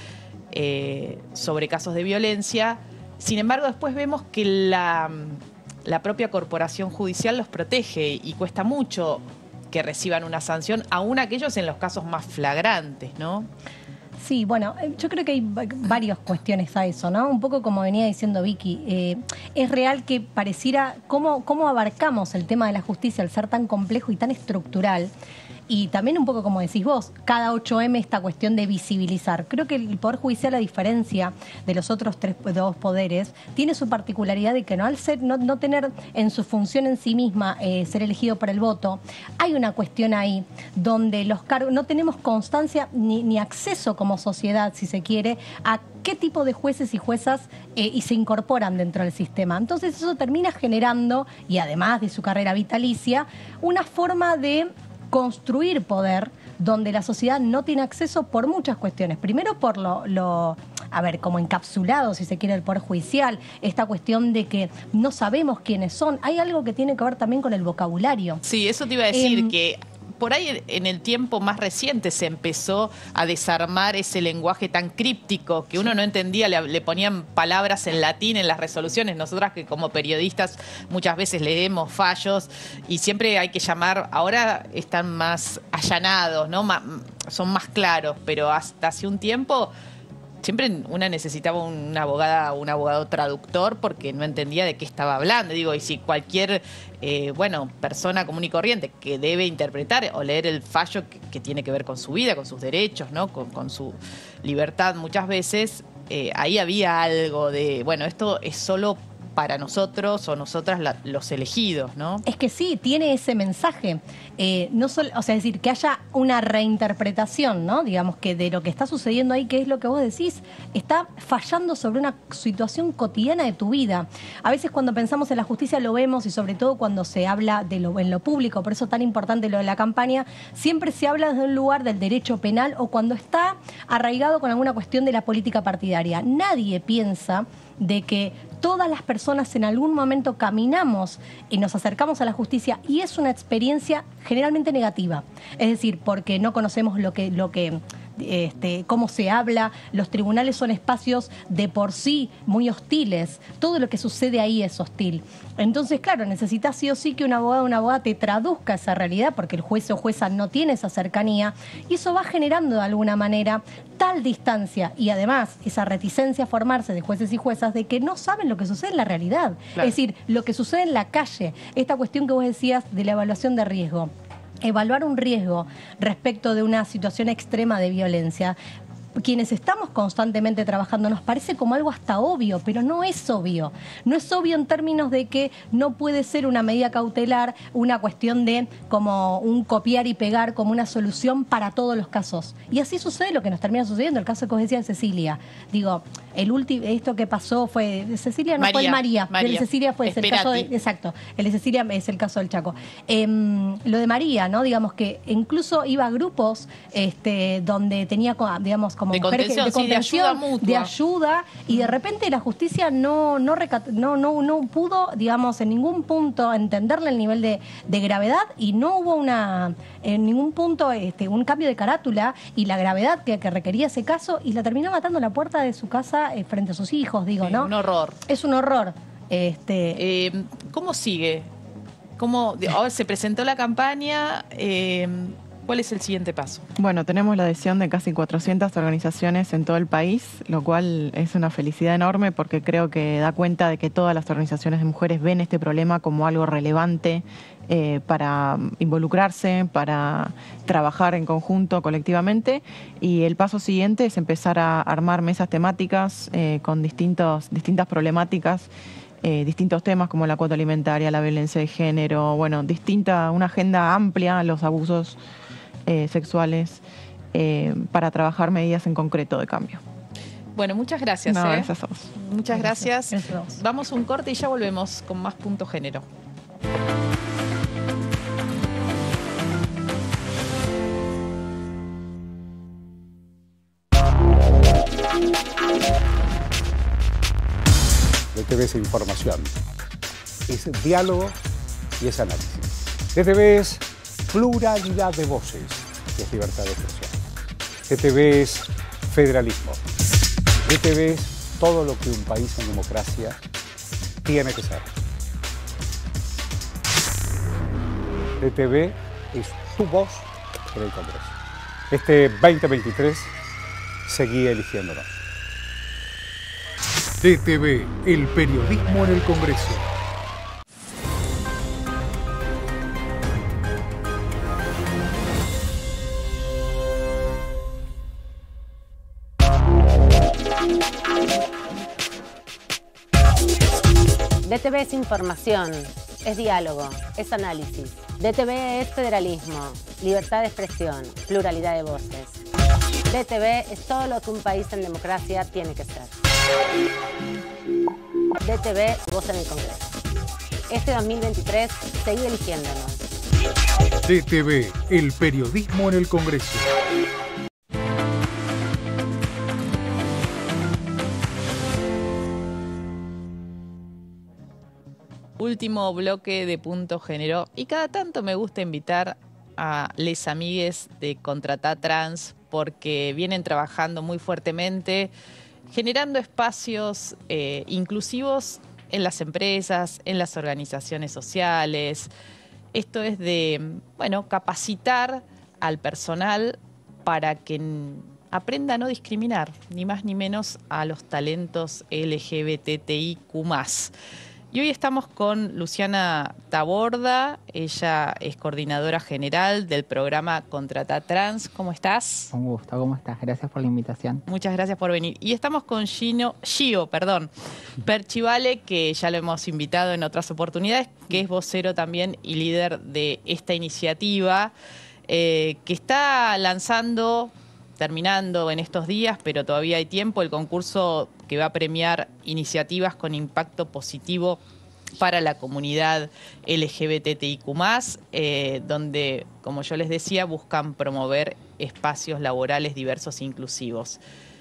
eh, sobre casos de violencia. Sin embargo, después vemos que la, la propia corporación judicial los protege y cuesta mucho que reciban una sanción, aún aquellos en los casos más flagrantes, ¿no? Sí, bueno, yo creo que hay varias cuestiones a eso, ¿no? Un poco como venía diciendo Vicky, eh, es real que pareciera cómo, cómo abarcamos el tema de la justicia al ser tan complejo y tan estructural. Y también un poco como decís vos, cada ocho eme esta cuestión de visibilizar. Creo que el Poder Judicial, a diferencia de los otros tres, dos poderes, tiene su particularidad de que no al ser, no, no tener en su función en sí misma eh, ser elegido para el voto, hay una cuestión ahí donde los cargos no tenemos constancia ni, ni acceso como sociedad, si se quiere, a qué tipo de jueces y juezas eh, y se incorporan dentro del sistema. Entonces eso termina generando, y además de su carrera vitalicia, una forma de construir poder donde la sociedad no tiene acceso por muchas cuestiones. Primero por lo, lo, a ver, como encapsulado, si se quiere, el Poder Judicial, esta cuestión de que no sabemos quiénes son. Hay algo que tiene que ver también con el vocabulario. Sí, eso te iba a decir, Eh, que por ahí en el tiempo más reciente se empezó a desarmar ese lenguaje tan críptico que uno no entendía, le, le ponían palabras en latín en las resoluciones. Nosotras que como periodistas muchas veces leemos fallos y siempre hay que llamar, ahora están más allanados, ¿no? Ma- son más claros, pero hasta hace un tiempo siempre una necesitaba una abogada o un abogado traductor porque no entendía de qué estaba hablando. Digo, y si cualquier eh, bueno, persona común y corriente que debe interpretar o leer el fallo que, que tiene que ver con su vida, con sus derechos, ¿no? con, con su libertad, muchas veces eh, ahí había algo de, bueno, esto es solo para nosotros o nosotras la, los elegidos, ¿no? Es que sí, tiene ese mensaje. Eh, no solo, o sea, es decir, que haya una reinterpretación, ¿no? Digamos que de lo que está sucediendo ahí, que es lo que vos decís, está fallando sobre una situación cotidiana de tu vida. A veces cuando pensamos en la justicia lo vemos, y sobre todo cuando se habla de lo, en lo público, por eso es tan importante lo de la campaña, siempre se habla desde un lugar del derecho penal o cuando está arraigado con alguna cuestión de la política partidaria. Nadie piensa de que todas las personas en algún momento caminamos y nos acercamos a la justicia y es una experiencia generalmente negativa. Es decir, porque no conocemos lo que, lo que este, cómo se habla, los tribunales son espacios de por sí muy hostiles, todo lo que sucede ahí es hostil. Entonces, claro, necesitas sí o sí que un abogado o una abogada te traduzca esa realidad porque el juez o jueza no tiene esa cercanía y eso va generando de alguna manera tal distancia y además esa reticencia a formarse de jueces y juezas de que no saben lo que sucede en la realidad. Claro. Es decir, lo que sucede en la calle, esta cuestión que vos decías de la evaluación de riesgo. Evaluar un riesgo respecto de una situación extrema de violencia, quienes estamos constantemente trabajando nos parece como algo hasta obvio, pero no es obvio. No es obvio en términos de que no puede ser una medida cautelar una cuestión de como un copiar y pegar como una solución para todos los casos. Y así sucede lo que nos termina sucediendo, el caso que os decía de Cecilia. Digo, el último, esto que pasó fue de Cecilia, no María, fue el María, María. El de Cecilia fue el caso de, exacto, el de Cecilia es el caso del Chaco. Eh, lo de María, ¿no? Digamos que incluso iba a grupos este, donde tenía, digamos, como de mujeres contención, de, contención sí, de ayuda mutua. de ayuda, y de repente la justicia no, no, recat, no, no, no pudo, digamos, en ningún punto entenderle el nivel de, de gravedad y no hubo una, en ningún punto este, un cambio de carátula y la gravedad que, que requería ese caso y la terminó matando en la puerta de su casa eh, frente a sus hijos, digo, sí, ¿no? Un horror. Es un horror. Este... Eh, ¿Cómo sigue? ¿Cómo, ahora se presentó la campaña? Eh, ¿Cuál es el siguiente paso? Bueno, tenemos la adhesión de casi cuatrocientas organizaciones en todo el país, lo cual es una felicidad enorme porque creo que da cuenta de que todas las organizaciones de mujeres ven este problema como algo relevante eh, para involucrarse, para trabajar en conjunto, colectivamente. Y el paso siguiente es empezar a armar mesas temáticas eh, con distintos, distintas problemáticas, Eh, distintos temas como la cuota alimentaria, la violencia de género, bueno, distinta, una agenda amplia, los abusos eh, sexuales, eh, para trabajar medidas en concreto de cambio. Bueno, muchas gracias. No, ¿eh? gracias a vos. Muchas gracias. Gracias a vos. Vamos a un corte y ya volvemos con más Punto Género. D T V es información, es diálogo y es análisis. D T V es pluralidad de voces y es libertad de expresión. D T V es federalismo. D T V es todo lo que un país en democracia tiene que ser. D T V es tu voz en el Congreso. Este veinte veintitrés seguí eligiéndonos. D T V, el periodismo en el Congreso. D T V es información, es diálogo, es análisis. D T V es federalismo, libertad de expresión, pluralidad de voces. D T V es todo lo que un país en democracia tiene que ser. D T V, voz en el Congreso. Este dos mil veintitrés, seguí eligiéndonos. D T V, el periodismo en el Congreso. Último bloque de Punto Género. Y cada tanto me gusta invitar a les amigues de Contratá Trans porque vienen trabajando muy fuertemente, generando espacios eh, inclusivos en las empresas, en las organizaciones sociales. Esto es de, bueno, capacitar al personal para que n- aprenda a no discriminar, ni más ni menos, a los talentos L G B T I Q más. Y hoy estamos con Luciana Taborda, ella es coordinadora general del programa Contrata Trans. ¿Cómo estás? Un gusto, ¿cómo estás? Gracias por la invitación. Muchas gracias por venir. Y estamos con Gino, Gio, perdón, Perchivale, que ya lo hemos invitado en otras oportunidades, que es vocero también y líder de esta iniciativa, eh, que está lanzando, terminando en estos días, pero todavía hay tiempo, el concurso que va a premiar iniciativas con impacto positivo para la comunidad L G B T I Q más, eh, donde, como yo les decía, buscan promover espacios laborales diversos e inclusivos.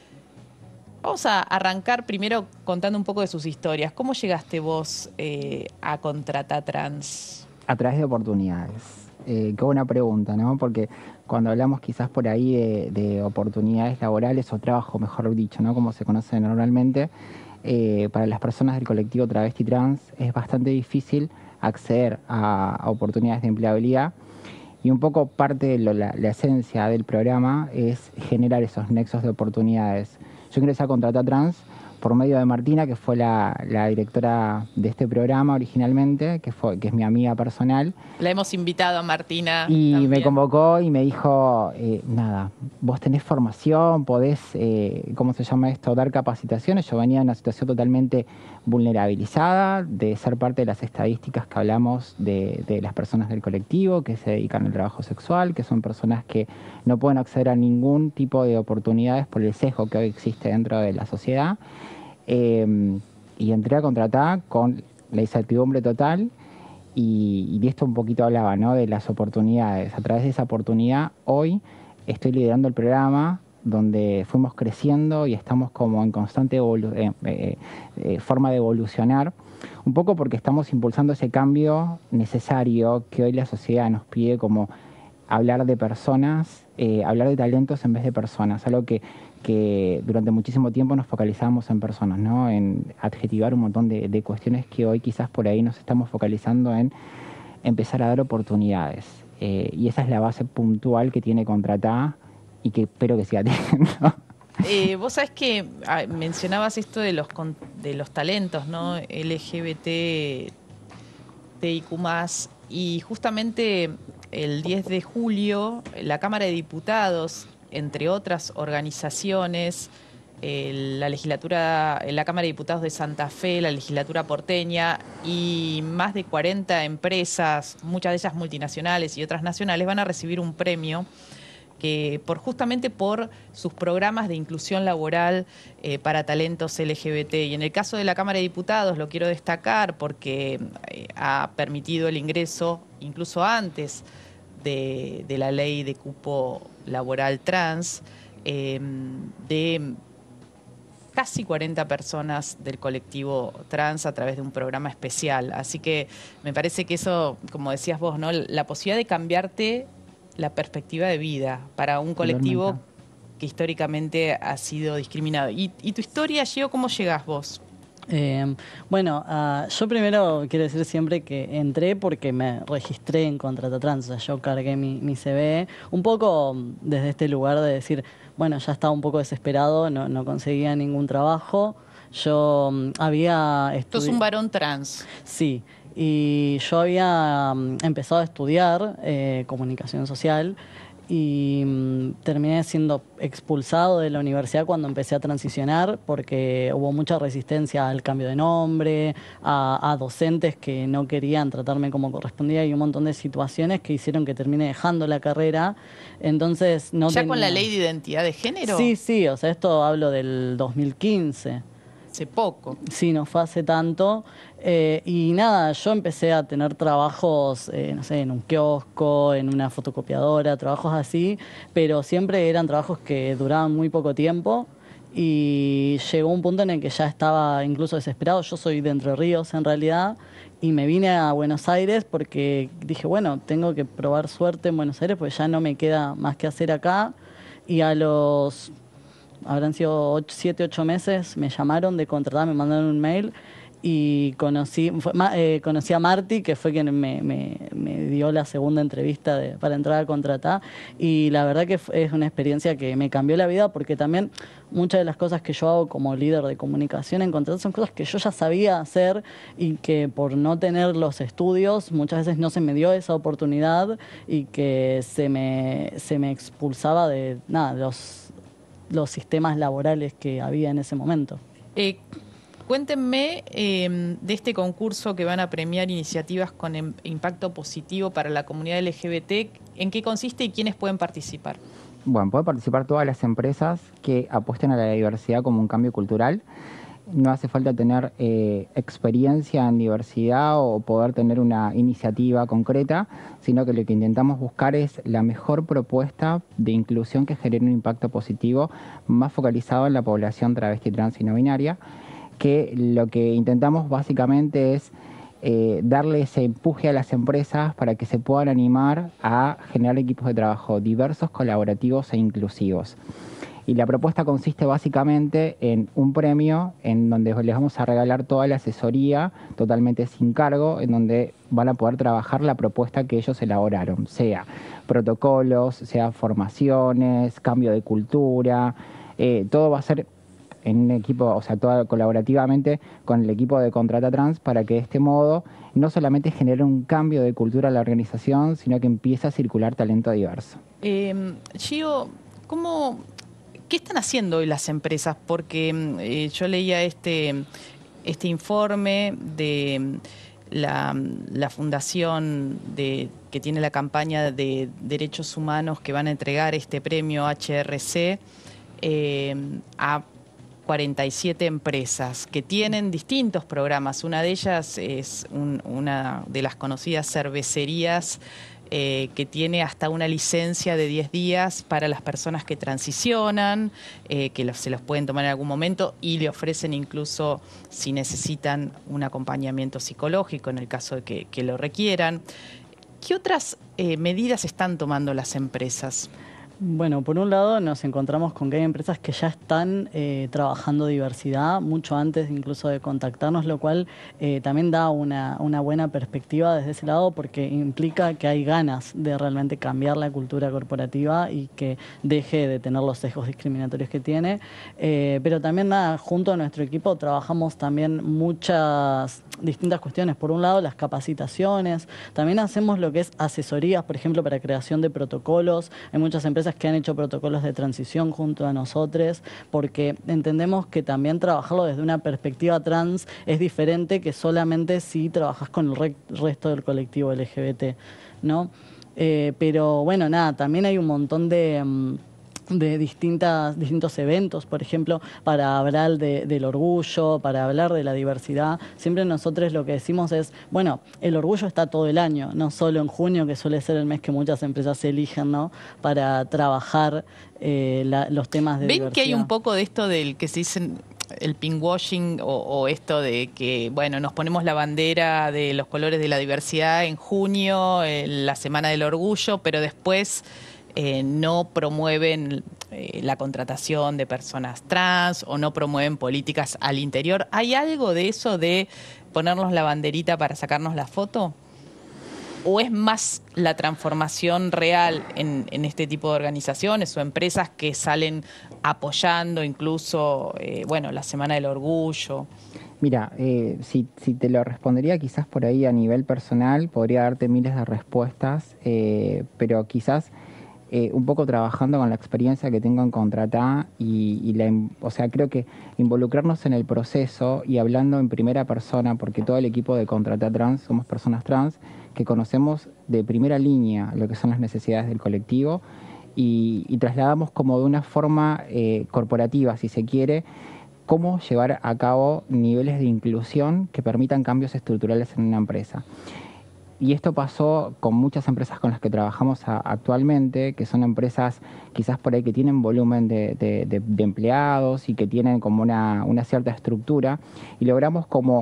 Vamos a arrancar primero contando un poco de sus historias. ¿Cómo llegaste vos eh, a Contrata Trans? A través de oportunidades. Eh, qué buena pregunta, ¿no? Porque cuando hablamos quizás por ahí de, de oportunidades laborales o trabajo, mejor dicho, ¿no? Como se conoce normalmente, eh, para las personas del colectivo travesti trans es bastante difícil acceder a, a oportunidades de empleabilidad. Y un poco parte de lo, la, la esencia del programa es generar esos nexos de oportunidades. Yo ingresé a Contrata Trans por medio de Martina, que fue la, la directora de este programa originalmente, que fue que es mi amiga personal. La hemos invitado a Martina. Y también. me convocó y me dijo, eh, nada, vos tenés formación, podés, eh, ¿cómo se llama esto?, dar capacitaciones. Yo venía en una situación totalmente vulnerabilizada, de ser parte de las estadísticas que hablamos de, de las personas del colectivo que se dedican al trabajo sexual, que son personas que no pueden acceder a ningún tipo de oportunidades por el sesgo que hoy existe dentro de la sociedad. Eh, y entré a Contratar con la incertidumbre total y, y de esto un poquito hablaba, ¿no? De las oportunidades. A través de esa oportunidad, hoy estoy liderando el programa donde fuimos creciendo y estamos como en constante evolu- eh, eh, eh, forma de evolucionar, un poco porque estamos impulsando ese cambio necesario que hoy la sociedad nos pide, como hablar de personas, eh, hablar de talentos en vez de personas, algo que que durante muchísimo tiempo nos focalizamos en personas, ¿no? En adjetivar un montón de, de cuestiones que hoy quizás por ahí nos estamos focalizando en empezar a dar oportunidades. Eh, y esa es la base puntual que tiene Contratá y que espero que siga teniendo. Eh, vos sabés que ah, mencionabas esto de los, con, de los talentos, ¿no? L G B T I Q más, y justamente el diez de julio la Cámara de Diputados, entre otras organizaciones, eh, la legislatura, la Cámara de Diputados de Santa Fe, la legislatura porteña y más de cuarenta empresas, muchas de ellas multinacionales y otras nacionales, van a recibir un premio que por justamente por sus programas de inclusión laboral eh, para talentos L G B T. Y en el caso de la Cámara de Diputados lo quiero destacar porque eh, ha permitido el ingreso, incluso antes de, de la ley de cupo laboral trans, eh, de casi cuarenta personas del colectivo trans a través de un programa especial. Así que me parece que eso, como decías vos, ¿no? La posibilidad de cambiarte la perspectiva de vida para un colectivo Totalmente. que históricamente ha sido discriminado. ¿Y, y tu historia, Gio, cómo llegás vos? Eh, bueno, uh, yo primero quiero decir siempre que entré porque me registré en Contrata Trans, o sea, yo cargué mi, mi C V, un poco desde este lugar de decir, bueno, ya estaba un poco desesperado, no, no conseguía ningún trabajo, yo um, había estudiado... Sos un varón trans. Sí, y yo había um, empezado a estudiar eh, comunicación social y um, terminé siendo expulsado de la universidad cuando empecé a transicionar porque hubo mucha resistencia al cambio de nombre, a, a docentes que no querían tratarme como correspondía y un montón de situaciones que hicieron que termine dejando la carrera. Entonces no ¿Ya tenía... con la ley de identidad de género? Sí, sí, o sea, esto hablo del dos mil quince. Hace poco. Sí, no fue hace tanto. Eh, y nada, yo empecé a tener trabajos, eh, no sé, en un kiosco, en una fotocopiadora, trabajos así, pero siempre eran trabajos que duraban muy poco tiempo y llegó un punto en el que ya estaba incluso desesperado. Yo soy de Entre Ríos en realidad y me vine a Buenos Aires porque dije, bueno, tengo que probar suerte en Buenos Aires porque ya no me queda más que hacer acá. Y a los... habrán sido siete, ocho meses, me llamaron de contratar, me mandaron un mail y conocí, fue, eh, conocí a Marti, que fue quien me, me, me dio la segunda entrevista de, para entrar a Contratá, y la verdad que es una experiencia que me cambió la vida, porque también muchas de las cosas que yo hago como líder de comunicación en Contratá son cosas que yo ya sabía hacer y que por no tener los estudios muchas veces no se me dio esa oportunidad y que se me, se me expulsaba de nada, los, los sistemas laborales que había en ese momento. Eh, Cuéntenme eh, de este concurso que van a premiar iniciativas con em, impacto positivo para la comunidad L G B T. ¿En qué consiste y quiénes pueden participar? Bueno, pueden participar todas las empresas que apuesten a la diversidad como un cambio cultural. No hace falta tener eh, experiencia en diversidad o poder tener una iniciativa concreta, sino que lo que intentamos buscar es la mejor propuesta de inclusión que genere un impacto positivo más focalizado en la población travesti, trans y no binaria, que lo que intentamos básicamente es eh, darle ese empuje a las empresas para que se puedan animar a generar equipos de trabajo diversos, colaborativos e inclusivos. Y la propuesta consiste básicamente en un premio en donde les vamos a regalar toda la asesoría totalmente sin cargo, en donde van a poder trabajar la propuesta que ellos elaboraron, sea protocolos, sea formaciones, cambio de cultura, eh, todo va a ser en un equipo, o sea, todo colaborativamente con el equipo de Contratá Trans, para que de este modo no solamente genere un cambio de cultura a la organización, sino que empiece a circular talento diverso. Eh, Gio, ¿cómo, ¿qué están haciendo hoy las empresas? Porque eh, yo leía este, este informe de la, la fundación de, que tiene la campaña de derechos humanos que van a entregar este premio H R C eh, a cuarenta y siete empresas que tienen distintos programas. Una de ellas es un, una de las conocidas cervecerías eh, que tiene hasta una licencia de diez días para las personas que transicionan, eh, que los, se los pueden tomar en algún momento y le ofrecen incluso si necesitan un acompañamiento psicológico en el caso de que, que lo requieran. ¿Qué otras eh, medidas están tomando las empresas? Bueno, por un lado nos encontramos con que hay empresas que ya están eh, trabajando diversidad mucho antes incluso de contactarnos, lo cual eh, también da una, una buena perspectiva desde ese lado, porque implica que hay ganas de realmente cambiar la cultura corporativa y que deje de tener los sesgos discriminatorios que tiene. Eh, pero también nada, junto a nuestro equipo trabajamos también muchas distintas cuestiones. Por un lado, las capacitaciones, también hacemos lo que es asesorías, por ejemplo, para creación de protocolos. Hay muchas empresas que han hecho protocolos de transición junto a nosotros, porque entendemos que también trabajarlo desde una perspectiva trans es diferente que solamente si trabajas con el re resto del colectivo L G B T, ¿no? Eh, pero bueno, nada, también hay un montón de... Um, de distintas, distintos eventos, por ejemplo, para hablar de, del orgullo, para hablar de la diversidad. Siempre nosotros lo que decimos es, bueno, el orgullo está todo el año, no solo en junio, que suele ser el mes que muchas empresas eligen, ¿no?, para trabajar eh, la, los temas de ¿Ven diversidad. Que hay un poco de esto del que se dicen el pinkwashing o, o esto de que, bueno, nos ponemos la bandera de los colores de la diversidad en junio, en la Semana del Orgullo, pero después Eh, no promueven eh, la contratación de personas trans o no promueven políticas al interior? ¿Hay algo de eso de ponernos la banderita para sacarnos la foto? ¿O es más la transformación real en, en este tipo de organizaciones o empresas que salen apoyando incluso, eh, bueno, la Semana del Orgullo? Mira, eh, si, si te lo respondería quizás por ahí a nivel personal, podría darte miles de respuestas, eh, pero quizás... Eh, un poco trabajando con la experiencia que tengo en Contratá y, y la, o sea, creo que involucrarnos en el proceso y hablando en primera persona, porque todo el equipo de Contratá Trans somos personas trans que conocemos de primera línea lo que son las necesidades del colectivo y, y trasladamos como de una forma eh, corporativa, si se quiere, cómo llevar a cabo niveles de inclusión que permitan cambios estructurales en una empresa. Y esto pasó con muchas empresas con las que trabajamos a, actualmente, que son empresas quizás por ahí que tienen volumen de, de, de, de empleados y que tienen como una, una cierta estructura, y logramos como,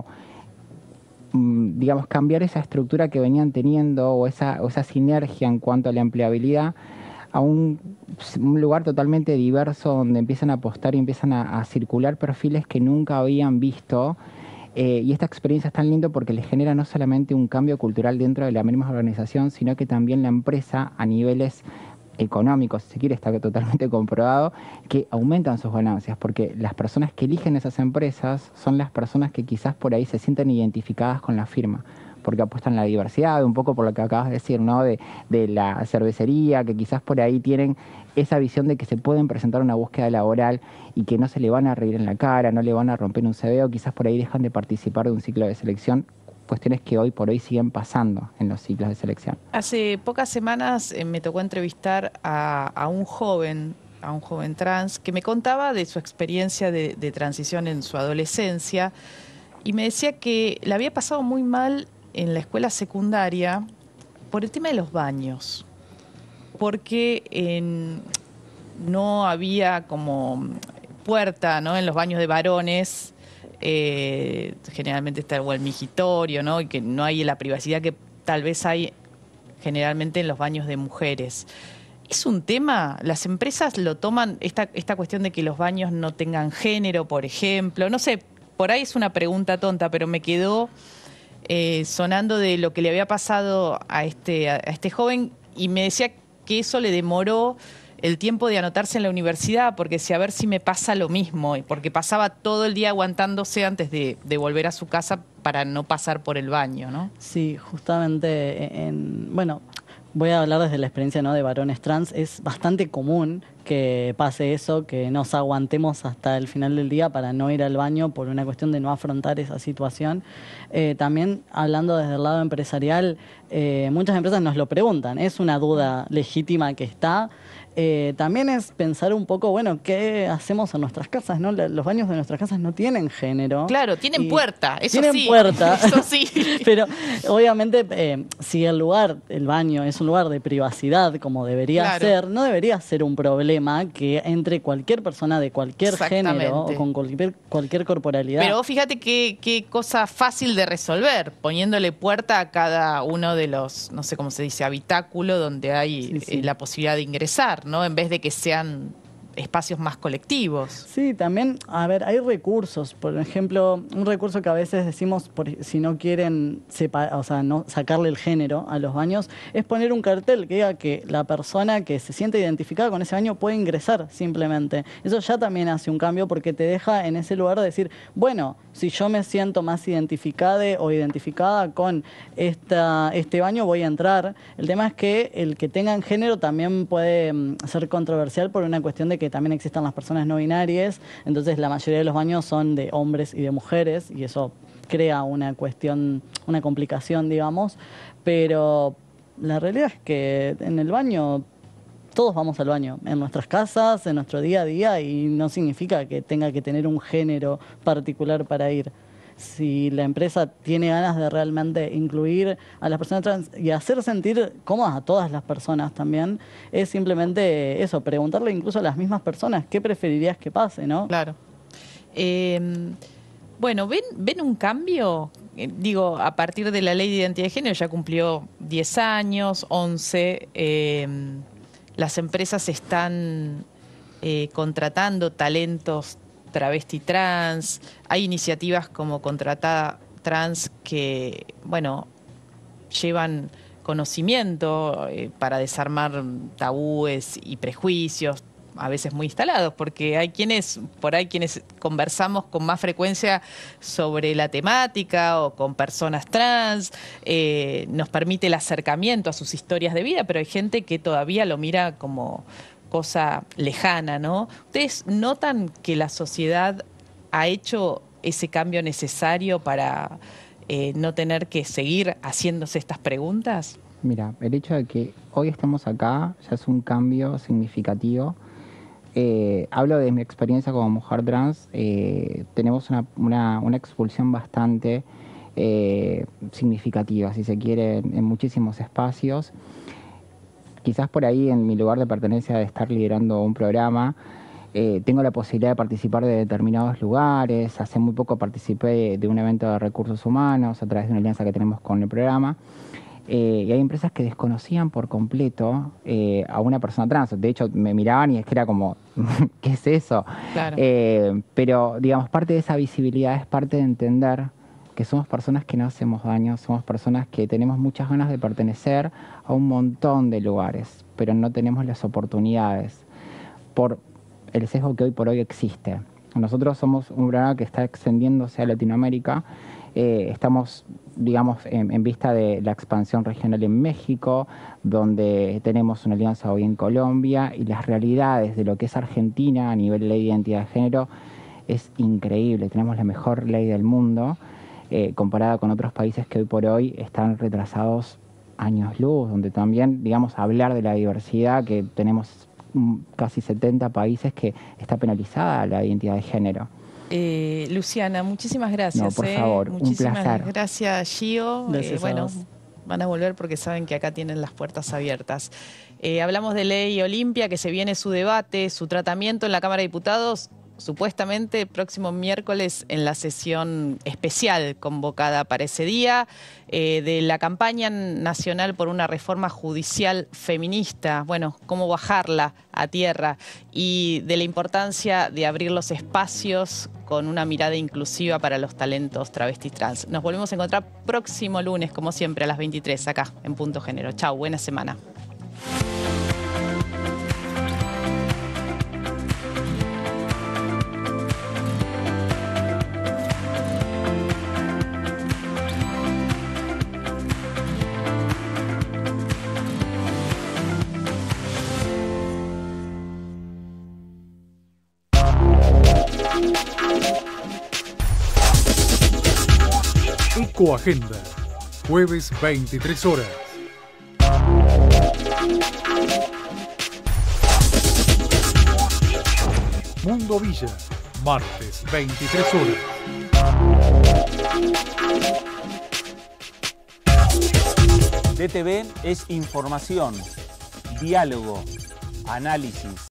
mmm, digamos, cambiar esa estructura que venían teniendo o esa, o esa sinergia en cuanto a la empleabilidad a un, un lugar totalmente diverso donde empiezan a apostar y empiezan a, a circular perfiles que nunca habían visto Eh, y esta experiencia es tan lindo porque les genera no solamente un cambio cultural dentro de la misma organización, sino que también la empresa a niveles económicos, si se quiere, está totalmente comprobado, que aumentan sus ganancias, porque las personas que eligen esas empresas son las personas que quizás por ahí se sienten identificadas con la firma, porque apuestan a la diversidad, un poco por lo que acabas de decir, ¿no? De, de la cervecería, que quizás por ahí tienen esa visión de que se pueden presentar una búsqueda laboral y que no se le van a reír en la cara, no le van a romper un C V, o quizás por ahí dejan de participar de un ciclo de selección, cuestiones que hoy por hoy siguen pasando en los ciclos de selección. Hace pocas semanas eh, me tocó entrevistar a, a un joven, a un joven trans, que me contaba de su experiencia de, de transición en su adolescencia y me decía que la había pasado muy mal en la escuela secundaria por el tema de los baños, porque en, no había como puerta, ¿no?, en los baños de varones. Eh, generalmente está el migitorio, ¿no?, y que no hay la privacidad que tal vez hay generalmente en los baños de mujeres. ¿Es un tema? ¿Las empresas lo toman, esta, esta cuestión de que los baños no tengan género, por ejemplo? No sé, por ahí es una pregunta tonta, pero me quedó eh, sonando de lo que le había pasado a este, a este joven, y me decía que eso le demoró el tiempo de anotarse en la universidad, porque decía, a ver si me pasa lo mismo, porque pasaba todo el día aguantándose antes de, de volver a su casa para no pasar por el baño, ¿no? Sí, justamente, en, bueno, voy a hablar desde la experiencia, ¿no?, de varones trans. Es bastante común que pase eso, que nos aguantemos hasta el final del día para no ir al baño por una cuestión de no afrontar esa situación. Eh, también, hablando desde el lado empresarial, eh, muchas empresas nos lo preguntan, es una duda legítima que está. Eh, también es pensar un poco, bueno, ¿qué hacemos en nuestras casas, no? Los baños de nuestras casas no tienen género. Claro, tienen puerta, eso tienen sí. Tienen puerta. Eso sí. Pero, obviamente, eh, si el lugar, el baño, es un lugar de privacidad, como debería Claro. ser, no debería ser un problema que entre cualquier persona de cualquier género o con cualquier, cualquier corporalidad. Pero fíjate qué, qué cosa fácil de resolver, poniéndole puerta a cada uno de los, no sé cómo se dice, habitáculo donde hay Sí, sí. eh, la posibilidad de ingresar, ¿no? En vez de que sean espacios más colectivos. Sí, también, a ver, hay recursos. Por ejemplo, un recurso que a veces decimos, por, si no quieren sepa, o sea, no sacarle el género a los baños, es poner un cartel que diga que la persona que se siente identificada con ese baño puede ingresar simplemente. Eso ya también hace un cambio porque te deja en ese lugar de decir, bueno, si yo me siento más identificada o identificada con esta, este baño, voy a entrar. El tema es que el que tengan género también puede mm, ser controversial por una cuestión de que también existan las personas no binarias, entonces la mayoría de los baños son de hombres y de mujeres, y eso crea una cuestión, una complicación, digamos, pero la realidad es que en el baño todos vamos al baño, en nuestras casas, en nuestro día a día, y no significa que tenga que tener un género particular para ir. Si la empresa tiene ganas de realmente incluir a las personas trans y hacer sentir cómodas a todas las personas también, es simplemente eso, preguntarle incluso a las mismas personas qué preferirías que pase, ¿no? Claro. Eh, bueno, ¿ven, ¿ven un cambio? Eh, digo, a partir de la ley de identidad de género ya cumplió diez años, once. Eh, las empresas están eh, contratando talentos travesti trans, hay iniciativas como Contratada Trans que, bueno, llevan conocimiento eh, para desarmar tabúes y prejuicios, a veces muy instalados, porque hay quienes, por ahí quienes conversamos con más frecuencia sobre la temática o con personas trans, eh, nos permite el acercamiento a sus historias de vida, pero hay gente que todavía lo mira como cosa lejana, ¿no? ¿Ustedes notan que la sociedad ha hecho ese cambio necesario para eh, no tener que seguir haciéndose estas preguntas? Mira, el hecho de que hoy estemos acá ya es un cambio significativo. Eh, hablo de mi experiencia como mujer trans. Eh, tenemos una, una, una expulsión bastante eh, significativa, si se quiere, en, en muchísimos espacios. Quizás por ahí, en mi lugar de pertenencia de estar liderando un programa, eh, tengo la posibilidad de participar de determinados lugares. Hace muy poco participé de un evento de recursos humanos a través de una alianza que tenemos con el programa. Eh, y hay empresas que desconocían por completo eh, a una persona trans. De hecho, me miraban y es que era como, ¿qué es eso? Claro. Eh, pero, digamos, parte de esa visibilidad es parte de entender que somos personas que no hacemos daño, somos personas que tenemos muchas ganas de pertenecer a un montón de lugares, pero no tenemos las oportunidades por el sesgo que hoy por hoy existe. Nosotros somos un programa que está extendiéndose a Latinoamérica, eh, estamos, digamos, en, en vista de la expansión regional en México, donde tenemos una alianza hoy en Colombia, y las realidades de lo que es Argentina a nivel de ley de identidad de género es increíble. Tenemos la mejor ley del mundo, eh, comparada con otros países que hoy por hoy están retrasados años luz, donde también, digamos, hablar de la diversidad, que tenemos casi setenta países que está penalizada la identidad de género. Eh, Luciana, muchísimas gracias. No, por eh. favor, muchísimas un placer. gracias, Gio. Gracias Eh, a bueno, vos. van a volver porque saben que acá tienen las puertas abiertas. Eh, hablamos de Ley Olimpia, que se viene su debate, su tratamiento en la Cámara de Diputados, supuestamente próximo miércoles en la sesión especial convocada para ese día, eh, de la campaña nacional por una reforma judicial feminista, bueno, cómo bajarla a tierra, y de la importancia de abrir los espacios con una mirada inclusiva para los talentos travestis trans. Nos volvemos a encontrar próximo lunes, como siempre, a las veintitrés, acá en Punto Género. Chau, buena semana. Ecoagenda, jueves veintitrés horas. Mundo Villa, martes veintitrés horas. D T V es información, diálogo, análisis.